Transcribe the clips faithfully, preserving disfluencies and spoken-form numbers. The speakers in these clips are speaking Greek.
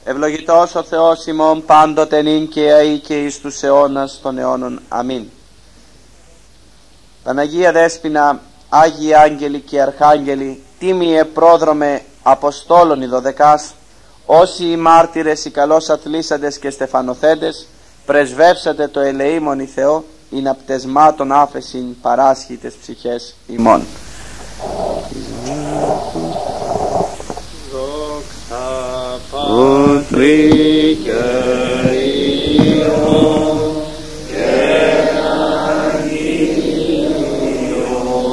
Ευλογητός ο Θεός ημών πάντοτε νυν και αεί και εις τους αιώνας των αιώνων. Αμήν. Παναγία Δέσποινα, Άγιοι Άγγελοι και Αρχάγγελοι, τίμιε πρόδρομε Αποστόλων οι δωδεκάς, όσοι οι μάρτυρες, οι καλώς αθλήσαντες και στεφανοθέντες, πρεσβεύσατε το ελεήμονι Θεό, ειν απτεσμάτων άφεσιν παράσχητες ψυχές ημών. Πατρί και Υιό και Αγίο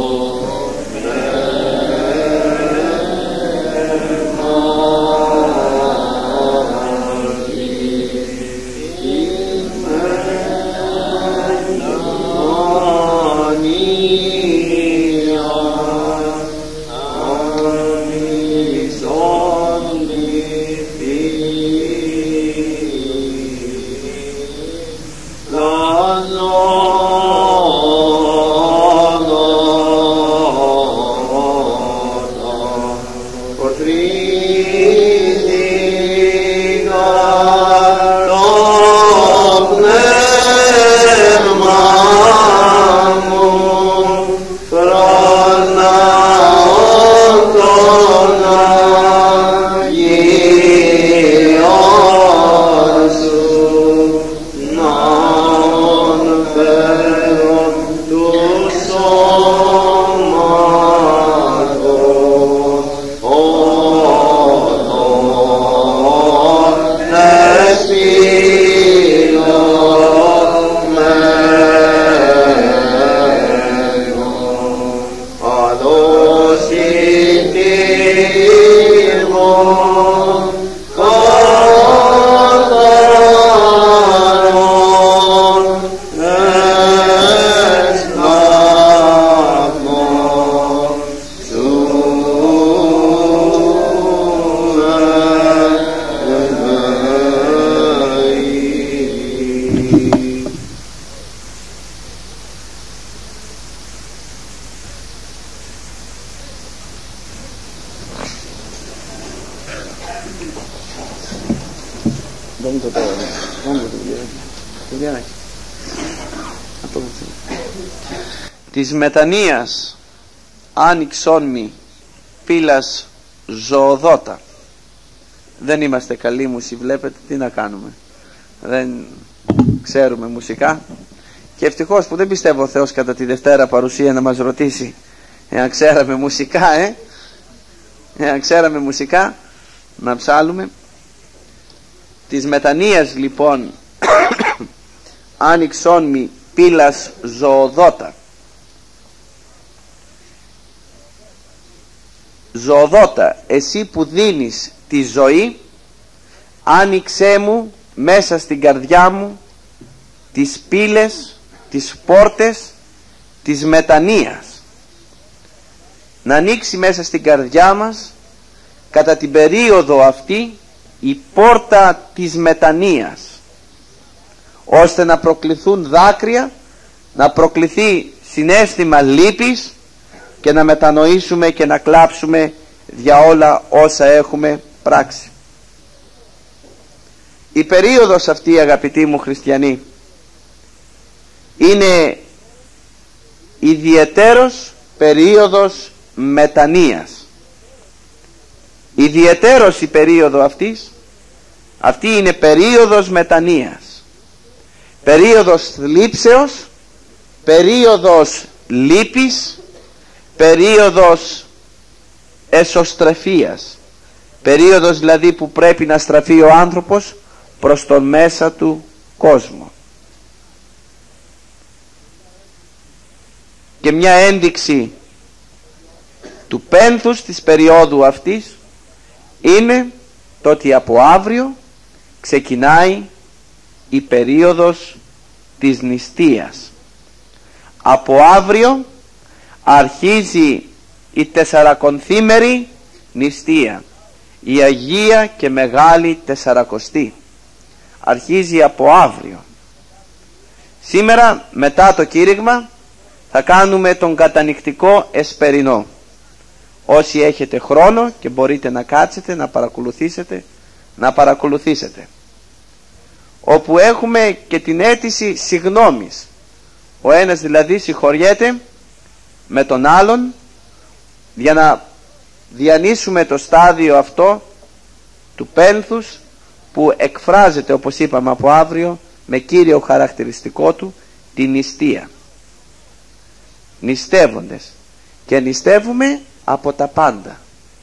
της μετανοίας άνοιξον μη πύλας ζωοδότα. Δεν είμαστε καλοί μουσικοί, βλέπετε, τι να κάνουμε, δεν ξέρουμε μουσικά και ευτυχώς που δεν πιστεύω ο Θεός κατά τη Δευτέρα παρουσία να μας ρωτήσει εάν ξέραμε μουσικά, ε? εάν ξέραμε μουσικά να ψάλουμε. Της μετανοίας λοιπόν άνοιξον μη πύλας ζωοδότα. Ζωοδότα, εσύ που δίνεις τη ζωή, άνοιξέ μου μέσα στην καρδιά μου τις πύλες, τις πόρτες της μετανοίας. Να ανοίξει μέσα στην καρδιά μας κατά την περίοδο αυτή η πόρτα της μετανοίας, ώστε να προκληθούν δάκρυα, να προκληθεί συναίσθημα λύπης και να μετανοήσουμε και να κλάψουμε για όλα όσα έχουμε πράξει. Η περίοδος αυτή, αγαπητοί μου χριστιανοί, είναι ιδιαιτέρως περίοδος μετανοίας. Ιδιαιτέρως η περίοδο αυτής, αυτή είναι περίοδος μετανοίας, περίοδος θλίψεως, περίοδος λύπης, περίοδος εσωστρεφίας, περίοδος δηλαδή που πρέπει να στραφεί ο άνθρωπος προς τον μέσα του κόσμο. Και μια ένδειξη του πένθους της περίοδου αυτής είναι το ότι από αύριο ξεκινάει η περίοδος της νηστείας. Από αύριο αρχίζει η τεσσαρακονθήμερη νηστεία, η Αγία και Μεγάλη Τεσσαρακοστή. Αρχίζει από αύριο. Σήμερα μετά το κήρυγμα θα κάνουμε τον κατανυκτικό εσπερινό. Όσοι έχετε χρόνο και μπορείτε να κάτσετε να παρακολουθήσετε, να παρακολουθήσετε, όπου έχουμε και την αίτηση συγγνώμης. Ο ένας δηλαδή συγχωριέται με τον άλλον, για να διανύσουμε το στάδιο αυτό του πένθους, που εκφράζεται, όπως είπαμε, από αύριο με κύριο χαρακτηριστικό του την νηστεία. Νηστεύοντες, και νηστεύουμε από τα πάντα.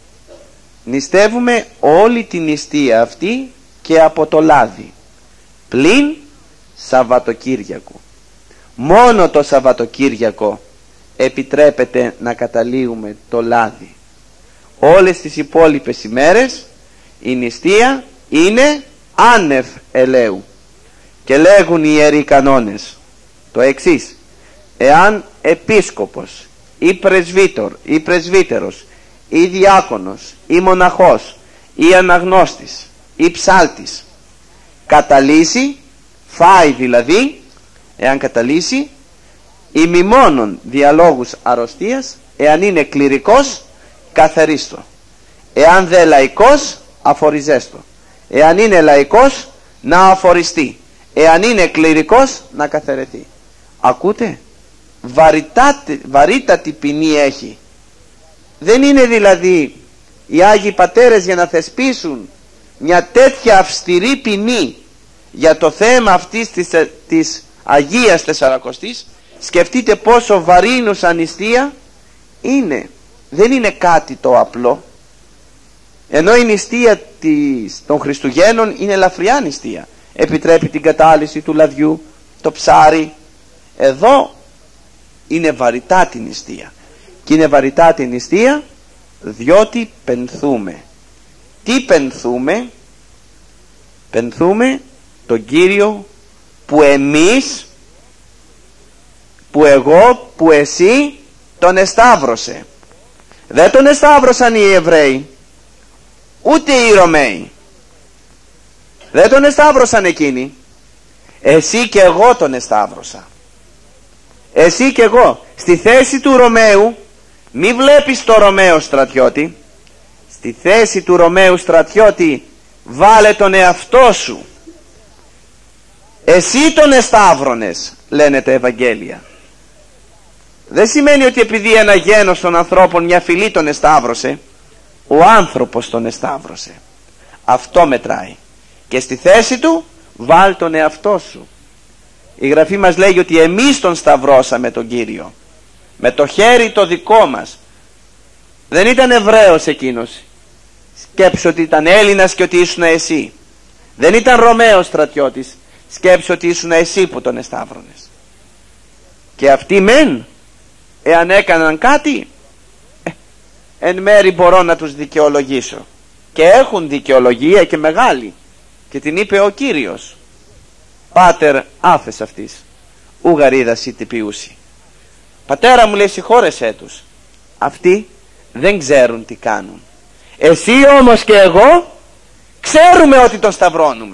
Νηστεύουμε όλη την νηστεία αυτή και από το λάδι, πλην Σαββατοκύριακου. Μόνο το Σαββατοκύριακο επιτρέπεται να καταλύουμε το λάδι. Όλες τις υπόλοιπες ημέρες η νηστεία είναι άνευ ελαίου. Και λέγουν οι ιεροί κανόνες το εξής: εάν επίσκοπος ή πρεσβύτερ ή πρεσβύτερος ή διάκονος ή μοναχός ή αναγνώστης ή ψάλτης καταλύσει, φάει δηλαδή, εάν καταλύσει, ημιμόνον διαλόγους αρρωστίας, εάν είναι κληρικός, καθαρίστο, εάν δε λαϊκός, αφοριζέστο, εάν είναι λαϊκός, να αφοριστεί, εάν είναι κληρικός, να καθαρεθεί. Ακούτε, βαρυτάτη, βαρύτατη ποινή έχει. Δεν είναι δηλαδή οι Άγιοι Πατέρες για να θεσπίσουν μια τέτοια αυστηρή ποινή για το θέμα αυτής της, της Αγίας Τεσσαρακοστής. Σκεφτείτε πόσο βαρύνουσα νηστεία είναι. Δεν είναι κάτι το απλό. Ενώ η νηστεία της, των Χριστουγέννων είναι ελαφριά νηστεία, επιτρέπει την κατάλυση του λαδιού, το ψάρι. Εδώ είναι βαρυτά την νηστεία, και είναι βαρυτά την νηστεία διότι πενθούμε. Τι πενθούμε? Πενθούμε τον Κύριο που εμείς, που εγώ, που εσύ τον εσταύρωσε. Δεν τον εσταύρωσαν οι Εβραίοι, ούτε οι Ρωμαίοι. Δεν τον εσταύρωσαν εκείνοι. Εσύ και εγώ τον εσταύρωσα. Εσύ και εγώ. Στη θέση του Ρωμαίου, μη βλέπεις το Ρωμαίο στρατιώτη, στη θέση του Ρωμαίου στρατιώτη βάλε τον εαυτό σου. Εσύ τον εσταύρωνες, λένε τα Ευαγγέλια. Δεν σημαίνει ότι επειδή ένα γένος των ανθρώπων, μια φυλή τον εσταύρωσε, ο άνθρωπος τον εσταύρωσε. Αυτό μετράει. Και στη θέση του βάλ τον εαυτό σου. Η Γραφή μας λέγει ότι εμείς τον σταυρώσαμε τον Κύριο, με το χέρι το δικό μας. Δεν ήταν Εβραίος εκείνος. Σκέψου ότι ήταν Έλληνας και ότι ήσουν εσύ. Δεν ήταν Ρωμαίος στρατιώτης. Σκέψου ότι ήσουν εσύ που τον εσταύρωνες. Και αυτοί μεν, εάν έκαναν κάτι, ε, εν μέρη μπορώ να τους δικαιολογήσω. Και έχουν δικαιολογία και μεγάλη. Και την είπε ο Κύριος: Πάτερ άφες αυτής, ου γαρίδας ή τυπιούσι. Πατέρα μου, λέει, συγχώρεσέ τους. Αυτοί δεν ξέρουν τι κάνουν. Εσύ όμως και εγώ ξέρουμε ότι τον σταυρώνουμε.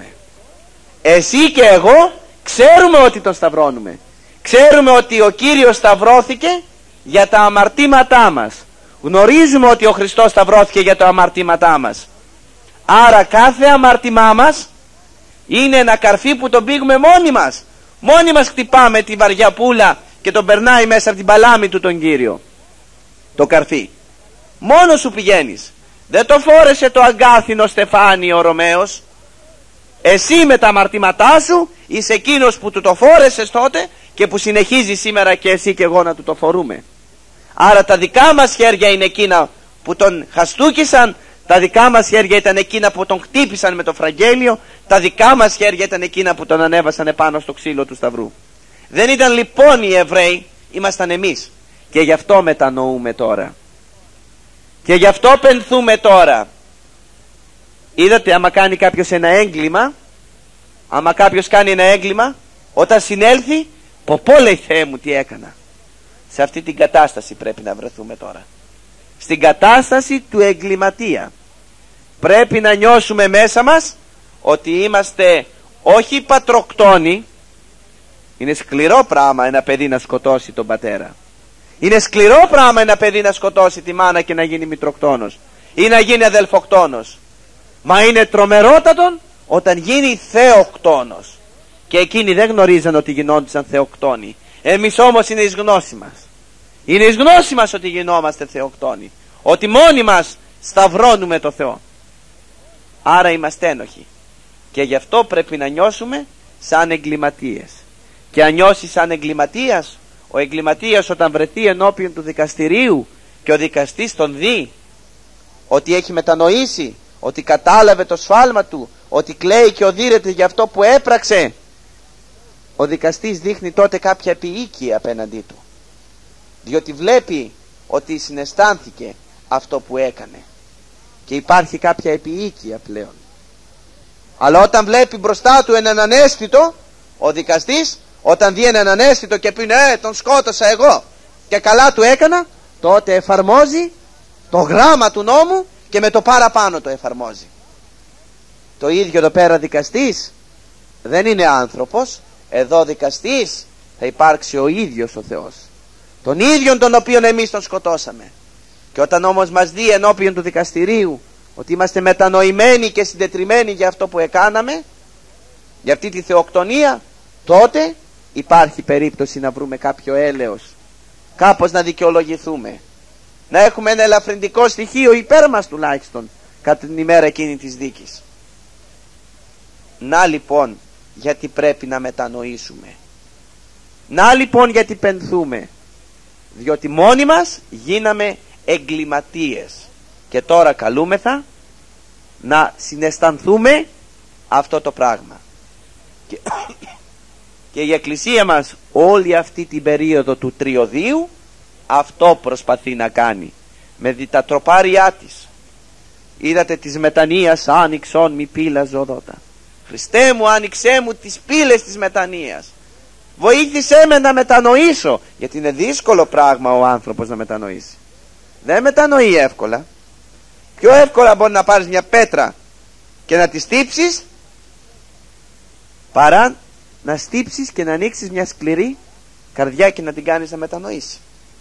Εσύ και εγώ ξέρουμε ότι τον σταυρώνουμε. Ξέρουμε ότι ο Κύριος σταυρώθηκε για τα αμαρτήματά μας. Γνωρίζουμε ότι ο Χριστός σταυρώθηκε για τα αμαρτήματά μας. Άρα κάθε αμαρτημά μας είναι ένα καρφί που τον πήγουμε μόνοι μας. Μόνοι μας χτυπάμε τη βαριά πούλα και τον περνάει μέσα από την παλάμη του τον Κύριο το καρφί. Μόνος σου πηγαίνεις. Δεν το φόρεσε το αγκάθινο στεφάνι ο Ρωμαίος. Εσύ με τα αμαρτήματά σου είσαι εκείνος που του το φόρεσες τότε και που συνεχίζει σήμερα και εσύ και εγώ να του το φορούμε. Άρα τα δικά μας χέρια είναι εκείνα που τον χαστούκισαν, τα δικά μας χέρια ήταν εκείνα που τον χτύπησαν με το φραγγέλιο, τα δικά μας χέρια ήταν εκείνα που τον ανέβασαν επάνω στο ξύλο του Σταυρού. Δεν ήταν λοιπόν οι Εβραίοι, ήμασταν εμείς. Και γι' αυτό μετανοούμε τώρα. Και γι' αυτό πενθούμε τώρα. Είδατε, άμα κάνει κάποιος ένα έγκλημα, άμα κάποιος κάνει ένα έγκλημα, όταν συνέλθει, πω πω, λέει, Θεέ μου, τι έκανα. Σε αυτή την κατάσταση πρέπει να βρεθούμε τώρα. Στην κατάσταση του εγκληματία. Πρέπει να νιώσουμε μέσα μας ότι είμαστε όχι πατροκτόνοι. Είναι σκληρό πράγμα ένα παιδί να σκοτώσει τον πατέρα. Είναι σκληρό πράγμα ένα παιδί να σκοτώσει τη μάνα και να γίνει μητροκτόνος ή να γίνει αδελφοκτόνος. Μα είναι τρομερότατον όταν γίνει θεοκτόνος. Και εκείνοι δεν γνωρίζαν ότι γινόντουσαν θεοκτόνοι. Εμείς όμως είναι εις γνώση μας. Είναι εις γνώση μας ότι γινόμαστε θεοκτόνοι. Ότι μόνοι μας σταυρώνουμε το Θεό. Άρα είμαστε ένοχοι. Και γι' αυτό πρέπει να νιώσουμε σαν εγκληματίες. Και αν νιώσει σαν εγκληματίας, ο εγκληματίας όταν βρεθεί ενώπιον του δικαστηρίου και ο δικαστής τον δει ότι έχει μετανοήσει, ότι κατάλαβε το σφάλμα του, ότι κλαίει και οδύρεται για αυτό που έπραξε, ο δικαστής δείχνει τότε κάποια επιοίκεια απέναντί του, διότι βλέπει ότι συναισθάνθηκε αυτό που έκανε και υπάρχει κάποια επιοίκεια πλέον. Αλλά όταν βλέπει μπροστά του έναν ανέστητο, ο δικαστής όταν δει έναν ανέστητο και πει ναι, τον σκότωσα εγώ και καλά του έκανα, τότε εφαρμόζει το γράμμα του νόμου και με το παραπάνω το εφαρμόζει. Το ίδιο εδώ πέρα δικαστής δεν είναι άνθρωπος. Εδώ δικαστής θα υπάρξει ο ίδιος ο Θεός, τον ίδιον τον οποίον εμείς τον σκοτώσαμε. Και όταν όμως μας δει ενώπιον του δικαστηρίου ότι είμαστε μετανοημένοι και συντετριμμένοι για αυτό που έκαναμε, για αυτή τη θεοκτονία, τότε υπάρχει περίπτωση να βρούμε κάποιο έλεος, κάπως να δικαιολογηθούμε, να έχουμε ένα ελαφρυντικό στοιχείο υπέρ μας τουλάχιστον κατά την ημέρα εκείνη της δίκης. Να λοιπόν γιατί πρέπει να μετανοήσουμε. Να λοιπόν γιατί πενθούμε. Διότι μόνοι μας γίναμε εγκληματίες. Και τώρα καλούμεθα να συναισθανθούμε αυτό το πράγμα. Και, και η Εκκλησία μας όλη αυτή την περίοδο του τριωδίου αυτό προσπαθεί να κάνει με τα τροπάρια της. Είδατε της μετανοίας άνοιξον μη πύλα ζωδότα. Χριστέ μου, άνοιξέ μου τις πύλες της μετανοίας. Βοήθησέ με να μετανοήσω. Γιατί είναι δύσκολο πράγμα ο άνθρωπος να μετανοήσει. Δεν μετανοεί εύκολα. Πιο εύκολα μπορεί να πάρεις μια πέτρα και να τη στύψεις, παρά να στύψεις και να ανοίξεις μια σκληρή καρδιά και να την κάνεις να μετανοήσει.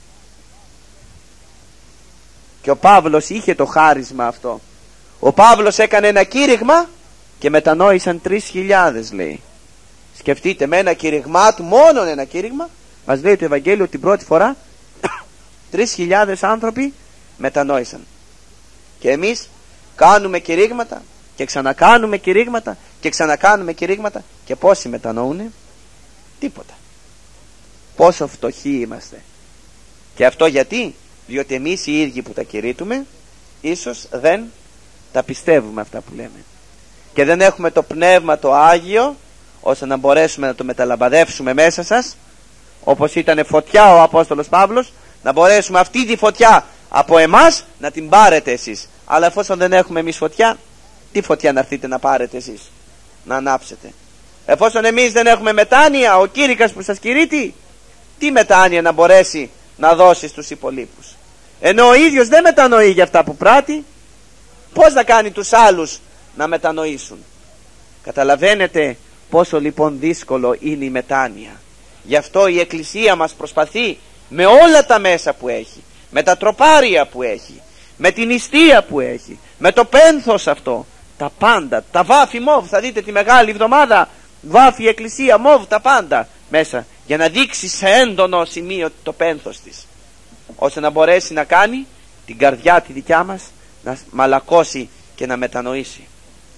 Και ο Παύλος είχε το χάρισμα αυτό. Ο Παύλος έκανε ένα κήρυγμα και μετανόησαν τρεις χιλιάδες, λέει. Σκεφτείτε, με ένα κήρυγμά του, μόνο ένα κήρυγμα, μας λέει το Ευαγγέλιο την πρώτη φορά τρεις χιλιάδες άνθρωποι μετανόησαν. Και εμείς κάνουμε κηρύγματα και ξανακάνουμε κηρύγματα και ξανακάνουμε κηρύγματα, και πόσοι μετανοούνε? Τίποτα. Πόσο φτωχοί είμαστε. Και αυτό γιατί? Διότι εμείς οι ίδιοι που τα κηρύττουμε ίσως δεν τα πιστεύουμε αυτά που λέμε και δεν έχουμε το πνεύμα το Άγιο ώστε να μπορέσουμε να το μεταλαμπαδεύσουμε μέσα σας, όπως ήταν φωτιά ο Απόστολος Παύλος, να μπορέσουμε αυτή τη φωτιά από εμάς να την πάρετε εσείς. Αλλά εφόσον δεν έχουμε εμείς φωτιά, τι φωτιά να έρθετε να πάρετε εσείς να ανάψετε? Εφόσον εμείς δεν έχουμε μετάνοια, ο κήρυκας που σας κηρύττει, τι μετάνοια να μπορέσει να δώσει στους υπολείπους? Ενώ ο ίδιος δεν μετανοεί για αυτά που πράττει, πώς να κάνει τους άλλους να μετανοήσουν? Καταλαβαίνετε πόσο λοιπόν δύσκολο είναι η μετάνοια. Γι' αυτό η Εκκλησία μας προσπαθεί με όλα τα μέσα που έχει, με τα τροπάρια που έχει, με την νηστεία που έχει, με το πένθος αυτό, τα πάντα, τα βάφη μόβ, θα δείτε τη Μεγάλη Εβδομάδα βάφη η Εκκλησία μόβ, τα πάντα μέσα, για να δείξει σε έντονο σημείο το πένθος της, ώστε να μπορέσει να κάνει την καρδιά τη δικιά μας να μαλακώσει και να μετανοήσει.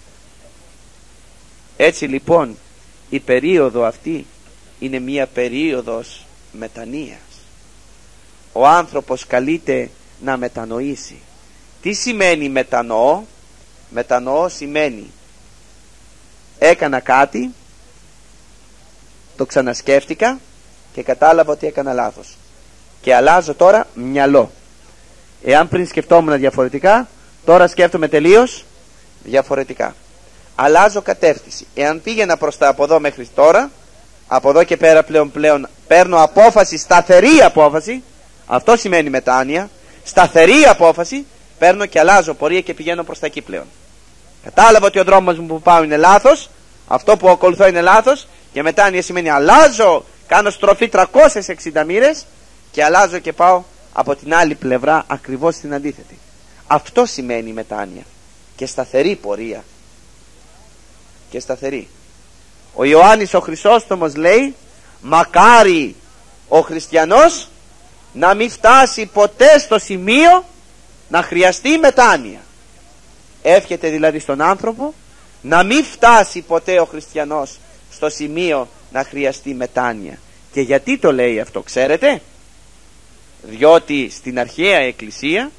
Έτσι λοιπόν η περίοδο αυτή είναι μία περίοδος μετανοίας. Ο άνθρωπος καλείται να μετανοήσει. Τι σημαίνει μετανοώ? Μετανοώ σημαίνει έκανα κάτι, το ξανασκέφτηκα και κατάλαβα ότι έκανα λάθος και αλλάζω τώρα μυαλό. Εάν πριν σκεφτόμουν διαφορετικά, τώρα σκέφτομαι τελείως διαφορετικά. Αλλάζω κατεύθυνση. Εάν πήγαινα προς τα από εδώ μέχρι τώρα, από εδώ και πέρα πλέον πλέον παίρνω απόφαση, σταθερή απόφαση. Αυτό σημαίνει μετάνοια. Σταθερή απόφαση, παίρνω και αλλάζω πορεία και πηγαίνω προς τα εκεί πλέον. Κατάλαβα ότι ο δρόμος μου που πάω είναι λάθος, αυτό που ακολουθώ είναι λάθος, και μετάνοια σημαίνει αλλάζω, κάνω στροφή τριακόσιες εξήντα μοίρες και αλλάζω και πάω από την άλλη πλευρά ακριβώς την αντίθετη. Αυτό σημαίνει μετάνοια. και σταθερή πορεία. Και σταθερή. Ο Ιωάννης ο Χρυσόστομος λέει, μακάρι ο χριστιανός να μην φτάσει ποτέ στο σημείο να χρειαστεί μετάνοια. Εύχεται δηλαδή στον άνθρωπο να μην φτάσει ποτέ ο χριστιανός στο σημείο να χρειαστεί μετάνοια. Και γιατί το λέει αυτό, ξέρετε? Διότι στην αρχαία εκκλησία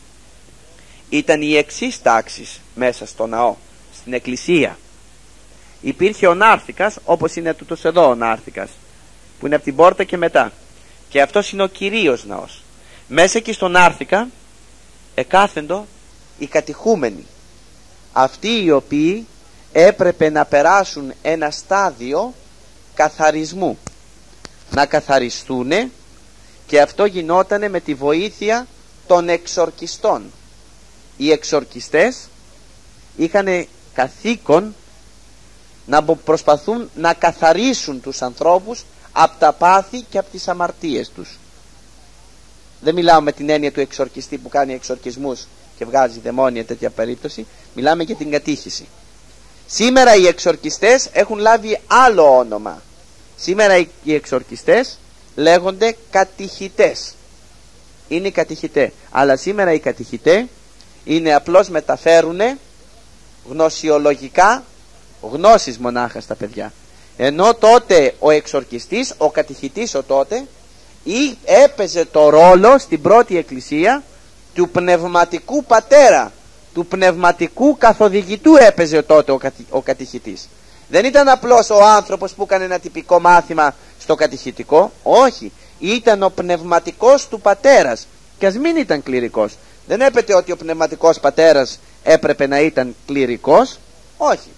ήταν οι εξής τάξεις μέσα στο ναό, στην εκκλησία. Υπήρχε ο νάρθικας, όπως είναι τούτος εδώ ο νάρθικας, που είναι από την πόρτα και μετά, και αυτός είναι ο κυρίως ναός. Μέσα εκεί στον νάρθικα εκάθεντο οι κατηχούμενοι, αυτοί οι οποίοι έπρεπε να περάσουν ένα στάδιο καθαρισμού, να καθαριστούν, και αυτό γινότανε με τη βοήθεια των εξορκιστών. Οι εξορκιστές είχαν καθήκον να προσπαθούν να καθαρίσουν τους ανθρώπους από τα πάθη και από τις αμαρτίες τους. Δεν μιλάω με την έννοια του εξορκιστή που κάνει εξορκισμούς και βγάζει δαιμόνια, τέτοια περίπτωση. Μιλάμε για την κατήχηση. Σήμερα οι εξορκιστές έχουν λάβει άλλο όνομα. Σήμερα οι εξορκιστές λέγονται κατηχητές. Είναι οι κατηχητές. Αλλά σήμερα οι κατηχητές είναι απλώς μεταφέρουν γνωσιολογικά γνώσεις μονάχα στα παιδιά. Ενώ τότε ο εξορκιστής, ο κατηχητής ο τότε, ή έπαιζε το ρόλο στην πρώτη εκκλησία του πνευματικού πατέρα, του πνευματικού καθοδηγητού έπαιζε τότε ο, κατη, ο κατηχητής. Δεν ήταν απλώς ο άνθρωπος που έκανε ένα τυπικό μάθημα στο κατηχητικό, όχι, ήταν ο πνευματικός του πατέρας, και ας μην ήταν κληρικός. Δεν έπεται ότι ο πνευματικός πατέρας έπρεπε να ήταν κληρικός, όχι,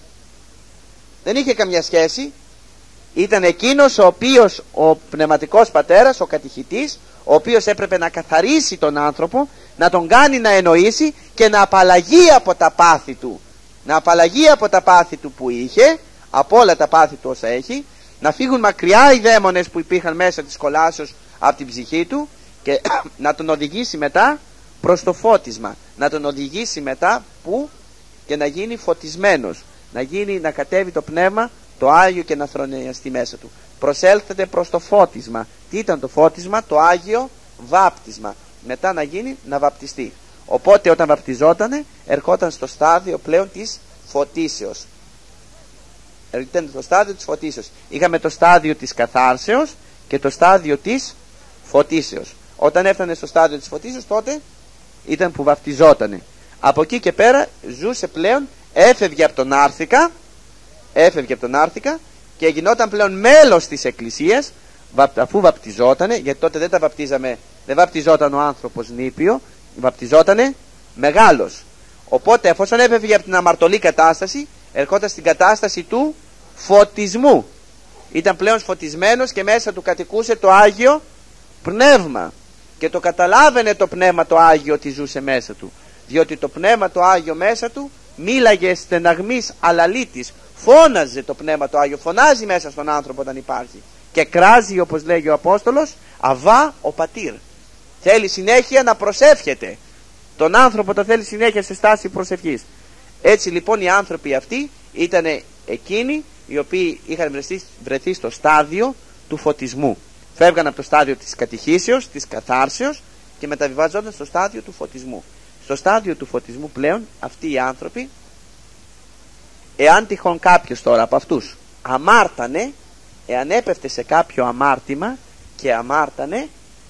δεν είχε καμιά σχέση. Ήταν εκείνος ο οποίος, ο πνευματικός πατέρας, ο κατηχητής, ο οποίος έπρεπε να καθαρίσει τον άνθρωπο, να τον κάνει να εννοήσει και να απαλλαγεί από τα πάθη του, να απαλλαγεί από τα πάθη του που είχε, από όλα τα πάθη του όσα έχει, να φύγουν μακριά οι δαίμονες που υπήρχαν μέσα της κολάσεως από την ψυχή του, και να τον οδηγήσει μετά προς το φώτισμα, να τον οδηγήσει μετά που και να γίνει φωτισμένος, να, γίνει, να κατέβει το πνεύμα το Άγιο και να θρονιαστεί μέσα του. Προσέλθετε προς το φώτισμα. Τι ήταν το φώτισμα? Το Άγιο βάπτισμα. Μετά να γίνει να βαπτιστεί. Οπότε όταν βαπτιζότανε ερχόταν στο στάδιο πλέον της φωτίσεως. Ήταν το στάδιο της φωτίσεως. Είχαμε το στάδιο της καθάρσεως και το στάδιο της φωτίσεως. Όταν έφτανε στο στάδιο της φωτίσεως, τότε ήταν που βαπτιζότανε. Από εκεί και πέρα ζούσε πλέον, έφευγε από τον άρθικα, έφευγε από τον άρθικα και γινόταν πλέον μέλος της εκκλησίας, αφού βαπτιζότανε, γιατί τότε δεν τα βαπτίζαμε, δεν βαπτιζόταν ο άνθρωπος νήπιο, βαπτιζότανε μεγάλος. Οπότε εφόσον έφευγε από την αμαρτωλή κατάσταση, ερχόταν στην κατάσταση του φωτισμού. Ήταν πλέον φωτισμένος και μέσα του κατοικούσε το Άγιο Πνεύμα, και το καταλάβαινε το Πνεύμα το Άγιο ότι ζούσε μέσα του, διότι το Πνεύμα το Άγιο μέσα του μίλαγε στεναγμής αλαλήτης, φώναζε το Πνεύμα το Άγιο, φωνάζει μέσα στον άνθρωπο όταν υπάρχει, και κράζει, όπως λέγει ο Απόστολος, αβά ο πατήρ. Θέλει συνέχεια να προσεύχεται τον άνθρωπο, το θέλει συνέχεια σε στάση προσευχής. Έτσι λοιπόν οι άνθρωποι αυτοί ήταν εκείνοι οι οποίοι είχαν βρεθεί, βρεθεί στο στάδιο του φωτισμού. Φεύγαν από το στάδιο της κατηχήσεως, της καθάρσεως, και μεταβιβάζονταν στο στάδιο του φωτισμού. Στο στάδιο του φωτισμού πλέον αυτοί οι άνθρωποι, εάν τυχόν κάποιος τώρα από αυτούς αμάρτανε, εάν έπεφτε σε κάποιο αμάρτημα και αμάρτανε,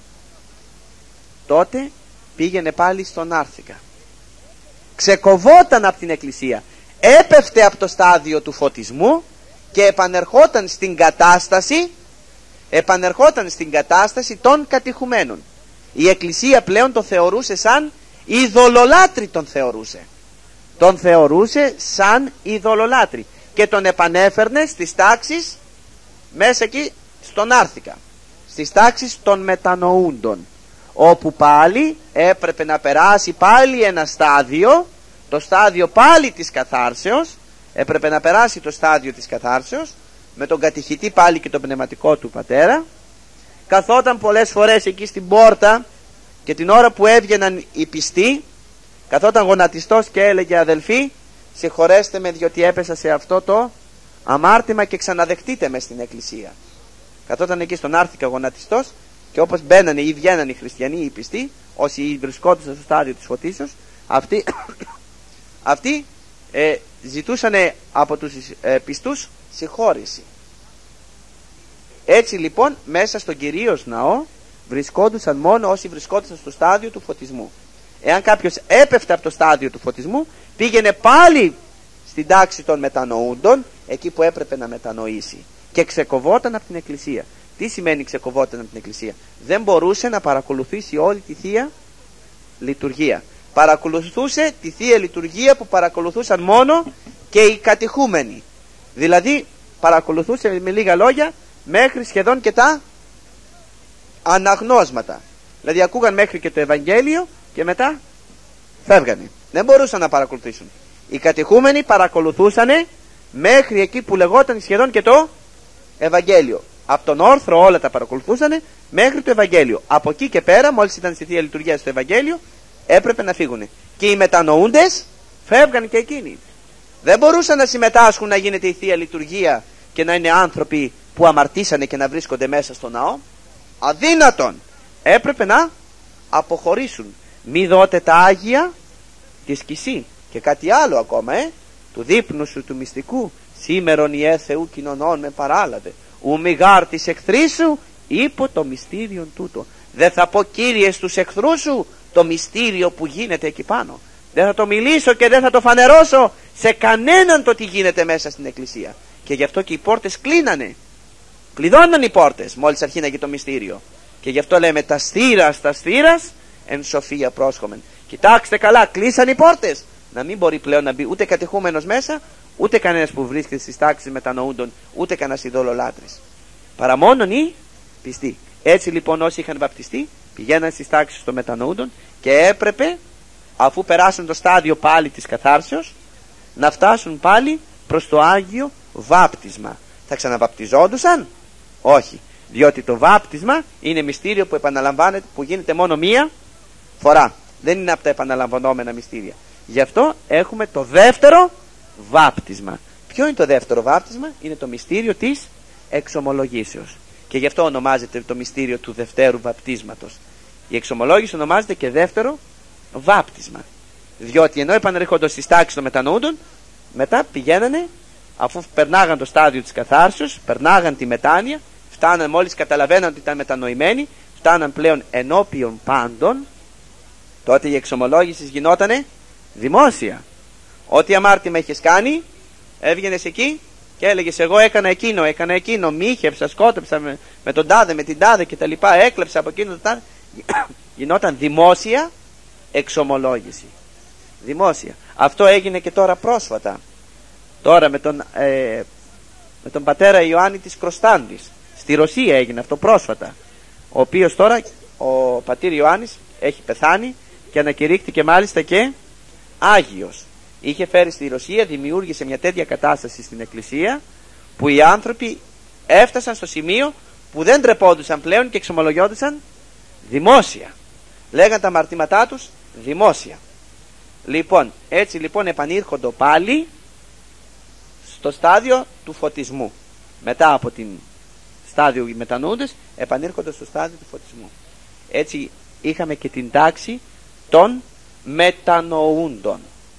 τότε πήγαινε πάλι στον άρθικα, ξεκοβόταν από την εκκλησία, έπεφτε από το στάδιο του φωτισμού και επανερχόταν στην κατάσταση επανερχόταν στην κατάσταση των κατηχουμένων. Η εκκλησία πλέον το θεωρούσε σαν ειδωλολάτρη, τον θεωρούσε τον θεωρούσε σαν ειδωλολάτρη και τον επανέφερνε στις τάξεις μέσα εκεί στον άρθικα, στις τάξεις των μετανοούντων, όπου πάλι έπρεπε να περάσει πάλι ένα στάδιο, το στάδιο πάλι της καθάρσεως, έπρεπε να περάσει το στάδιο της καθάρσεως με τον κατηχητή πάλι και τον πνευματικό του πατέρα. Καθόταν πολλές φορές εκεί στην πόρτα και την ώρα που έβγαιναν οι πιστοί, καθόταν γονατιστός και έλεγε: αδελφοί, συγχωρέστε με διότι έπεσα σε αυτό το αμάρτημα και ξαναδεχτείτε με στην εκκλησία. Καθόταν εκεί στον Άρθικα γονατιστός και όπως μπαίνανε ή βγαίνανε οι χριστιανοί ή οι πιστοί, όσοι βρισκόντουσαν στο στάδιο της φωτίσεως, αυτοί, αυτοί ε, ζητούσαν από τους ε, πιστούς συγχώρηση. Έτσι λοιπόν μέσα στον Κυρίως ναό βρισκόντουσαν μόνο όσοι βρισκόντουσαν στο στάδιο του φωτισμού. Εάν κάποιος έπεφτε από το στάδιο του φωτισμού, πήγαινε πάλι στην τάξη των μετανοούντων, εκεί που έπρεπε να μετανοήσει, και ξεκοβόταν από την εκκλησία. Τι σημαίνει ξεκοβόταν από την εκκλησία? Δεν μπορούσε να παρακολουθήσει όλη τη Θεία Λειτουργία. Παρακολουθούσε τη Θεία Λειτουργία που παρακολουθούσαν μόνο και οι κατηχούμενοι. Δηλαδή παρακολουθούσε με λίγα λόγια μέχρι σχεδόν και τα αναγνώσματα. Δηλαδή ακούγαν μέχρι και το Ευαγγέλιο και μετά φεύγανε. Δεν μπορούσαν να παρακολουθήσουν. Οι κατηχούμενοι παρακολουθούσαν μέχρι εκεί που λεγόταν σχεδόν και το Ευαγγέλιο. Από τον όρθρο όλα τα παρακολουθούσαν μέχρι το Ευαγγέλιο. Από εκεί και πέρα, μόλις ήταν στη Θεία Λειτουργία στο Ευαγγέλιο, έπρεπε να φύγουν. Και οι μετανοούντες φεύγαν και εκείνοι. Δεν μπορούσαν να συμμετάσχουν να γίνεται η Θεία Λειτουργία και να είναι άνθρωποι που αμαρτήσανε και να βρίσκονται μέσα στο ναό. Αδύνατον. Έπρεπε να αποχωρήσουν. Μη δώτε τα Άγια τη σκησή. Και κάτι άλλο ακόμα, ε, του δείπνου σου του μυστικού, σήμερον ιέ Θεού κοινωνών με παράλαβε. Ου μη γάρ της εχθρή σου υπό το μυστήριον τούτο. Δεν θα πω, Κύριε, στους εχθρούς σου το μυστήριο που γίνεται εκεί πάνω. Δεν θα το μιλήσω και δεν θα το φανερώσω σε κανέναν το τι γίνεται μέσα στην εκκλησία. Και γι' αυτό και οι πόρτες κλείνανε. Κλειδώναν οι πόρτες μόλις αρχίναγε το μυστήριο. Και γι' αυτό λέμε τα στήρας, τα στήρας εν σοφία πρόσχομεν. Κοιτάξτε καλά, κλείσαν οι πόρτες. Να μην μπορεί πλέον να μπει ούτε κατηχούμενος μέσα, ούτε κανένας που βρίσκεται στις τάξεις μετανοούντων, ούτε κανένας ειδωλολάτρης. Παρά μόνον οι πιστοί. Έτσι λοιπόν όσοι είχαν βαπτιστεί πηγαίναν στις τάξεις των μετανοούντων και έπρεπε, αφού περάσουν το στάδιο πάλι της καθάρσεως, να φτάσουν πάλι προς το Άγιο Βάπτισμα. Θα ξαναβαπτιζόντουσαν? Όχι, διότι το βάπτισμα είναι μυστήριο που επαναλαμβάνεται, που γίνεται μόνο μία φορά. Δεν είναι από τα επαναλαμβανόμενα μυστήρια. Γι' αυτό έχουμε το δεύτερο βάπτισμα. Ποιο είναι το δεύτερο βάπτισμα? Είναι το μυστήριο της εξομολογήσεως. Και γι' αυτό ονομάζεται το μυστήριο του δευτέρου βαπτίσματος. Η εξομολόγηση ονομάζεται και δεύτερο βάπτισμα. Διότι ενώ επανερχόντως στις τάξεις των μετανοούντων, μετά πηγαίνανε, αφού περνάγαν το στάδιο της καθάρσεως, περνάγαν τη μετάνοια, φτάναν, μόλις καταλαβαίναν ότι ήταν μετανοημένοι, φτάναν πλέον ενώπιον πάντων, τότε η εξομολόγηση γινότανε δημόσια. Ό,τι αμάρτημα είχες κάνει, έβγαινες εκεί και έλεγες εγώ έκανα εκείνο, έκανα εκείνο, μύχευσα, σκότεψα με, με τον τάδε, με την τάδε και τα λοιπά, έκλεψα από εκείνο το τάδε. Γινόταν δημόσια εξομολόγηση. Δημόσια. Αυτό έγινε και τώρα πρόσφατα. Τώρα με τον, ε, με τον πατέρα Ιωάννη της Κροστάντης. Στη Ρωσία έγινε αυτό πρόσφατα. Ο οποίος τώρα, ο πατήρ Ιωάννης, έχει πεθάνει και ανακηρύχθηκε μάλιστα και Άγιος. Είχε φέρει στη Ρωσία, δημιούργησε μια τέτοια κατάσταση στην εκκλησία που οι άνθρωποι έφτασαν στο σημείο που δεν τρεπόντουσαν πλέον και εξομολογιόντουσαν δημόσια. Λέγαν τα αμαρτήματά τους δημόσια. Λοιπόν, έτσι λοιπόν επανήρχονται πάλι στο στάδιο του φωτισμού. Μετά από την στάδιο οι μετανοούντες επανήρχονται στο στάδιο του φωτισμού. Έτσι είχαμε και την τάξη των μετανοούντων.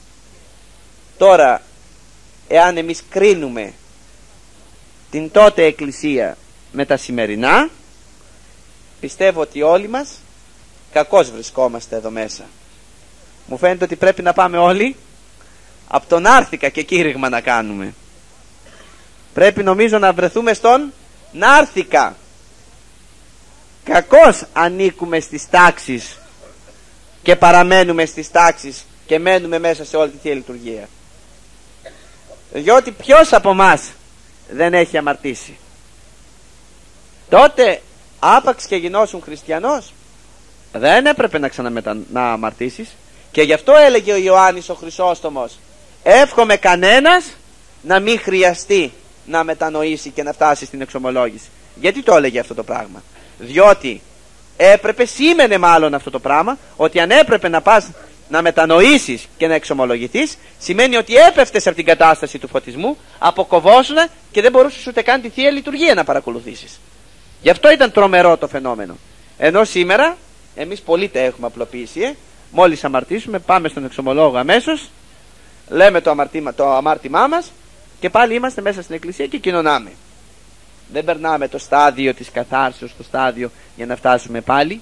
Τώρα, εάν εμείς κρίνουμε την τότε εκκλησία με τα σημερινά, πιστεύω ότι όλοι μας κακώς βρισκόμαστε εδώ μέσα. Μου φαίνεται ότι πρέπει να πάμε όλοι από τον Άρθικα και κήρυγμα να κάνουμε. Πρέπει νομίζω να βρεθούμε στον Νάρθικα. Κακώς ανήκουμε στις τάξεις και παραμένουμε στις τάξεις και μένουμε μέσα σε όλη τη Θεία Λειτουργία. Διότι ποιος από μας δεν έχει αμαρτήσει? Τότε άπαξ και γινώσουν χριστιανός, δεν έπρεπε να ξαναμετα... να αμαρτήσεις. Και γι' αυτό έλεγε ο Ιωάννης ο Χρυσόστομος, εύχομαι κανένας να μην χρειαστεί να μετανοήσει και να φτάσει στην εξομολόγηση. Γιατί το έλεγε αυτό το πράγμα? Διότι έπρεπε, σήμαινε μάλλον αυτό το πράγμα, ότι αν έπρεπε να πας να μετανοήσεις και να εξομολογηθείς, σημαίνει ότι έπεφτες από την κατάσταση του φωτισμού, αποκοβόσουν και δεν μπορούσες ούτε καν τη Θεία Λειτουργία να παρακολουθήσεις. Γι' αυτό ήταν τρομερό το φαινόμενο. Ενώ σήμερα εμείς πολύ τα έχουμε απλοποιήσει, ε? Μόλις αμαρτήσουμε πάμε στον εξομολόγο αμέσως, λέμε το, αμαρτήμα, το αμάρτημά μας και πάλι είμαστε μέσα στην εκκλησία και κοινωνάμε. Δεν περνάμε το στάδιο της καθάρσεως, το στάδιο για να φτάσουμε πάλι.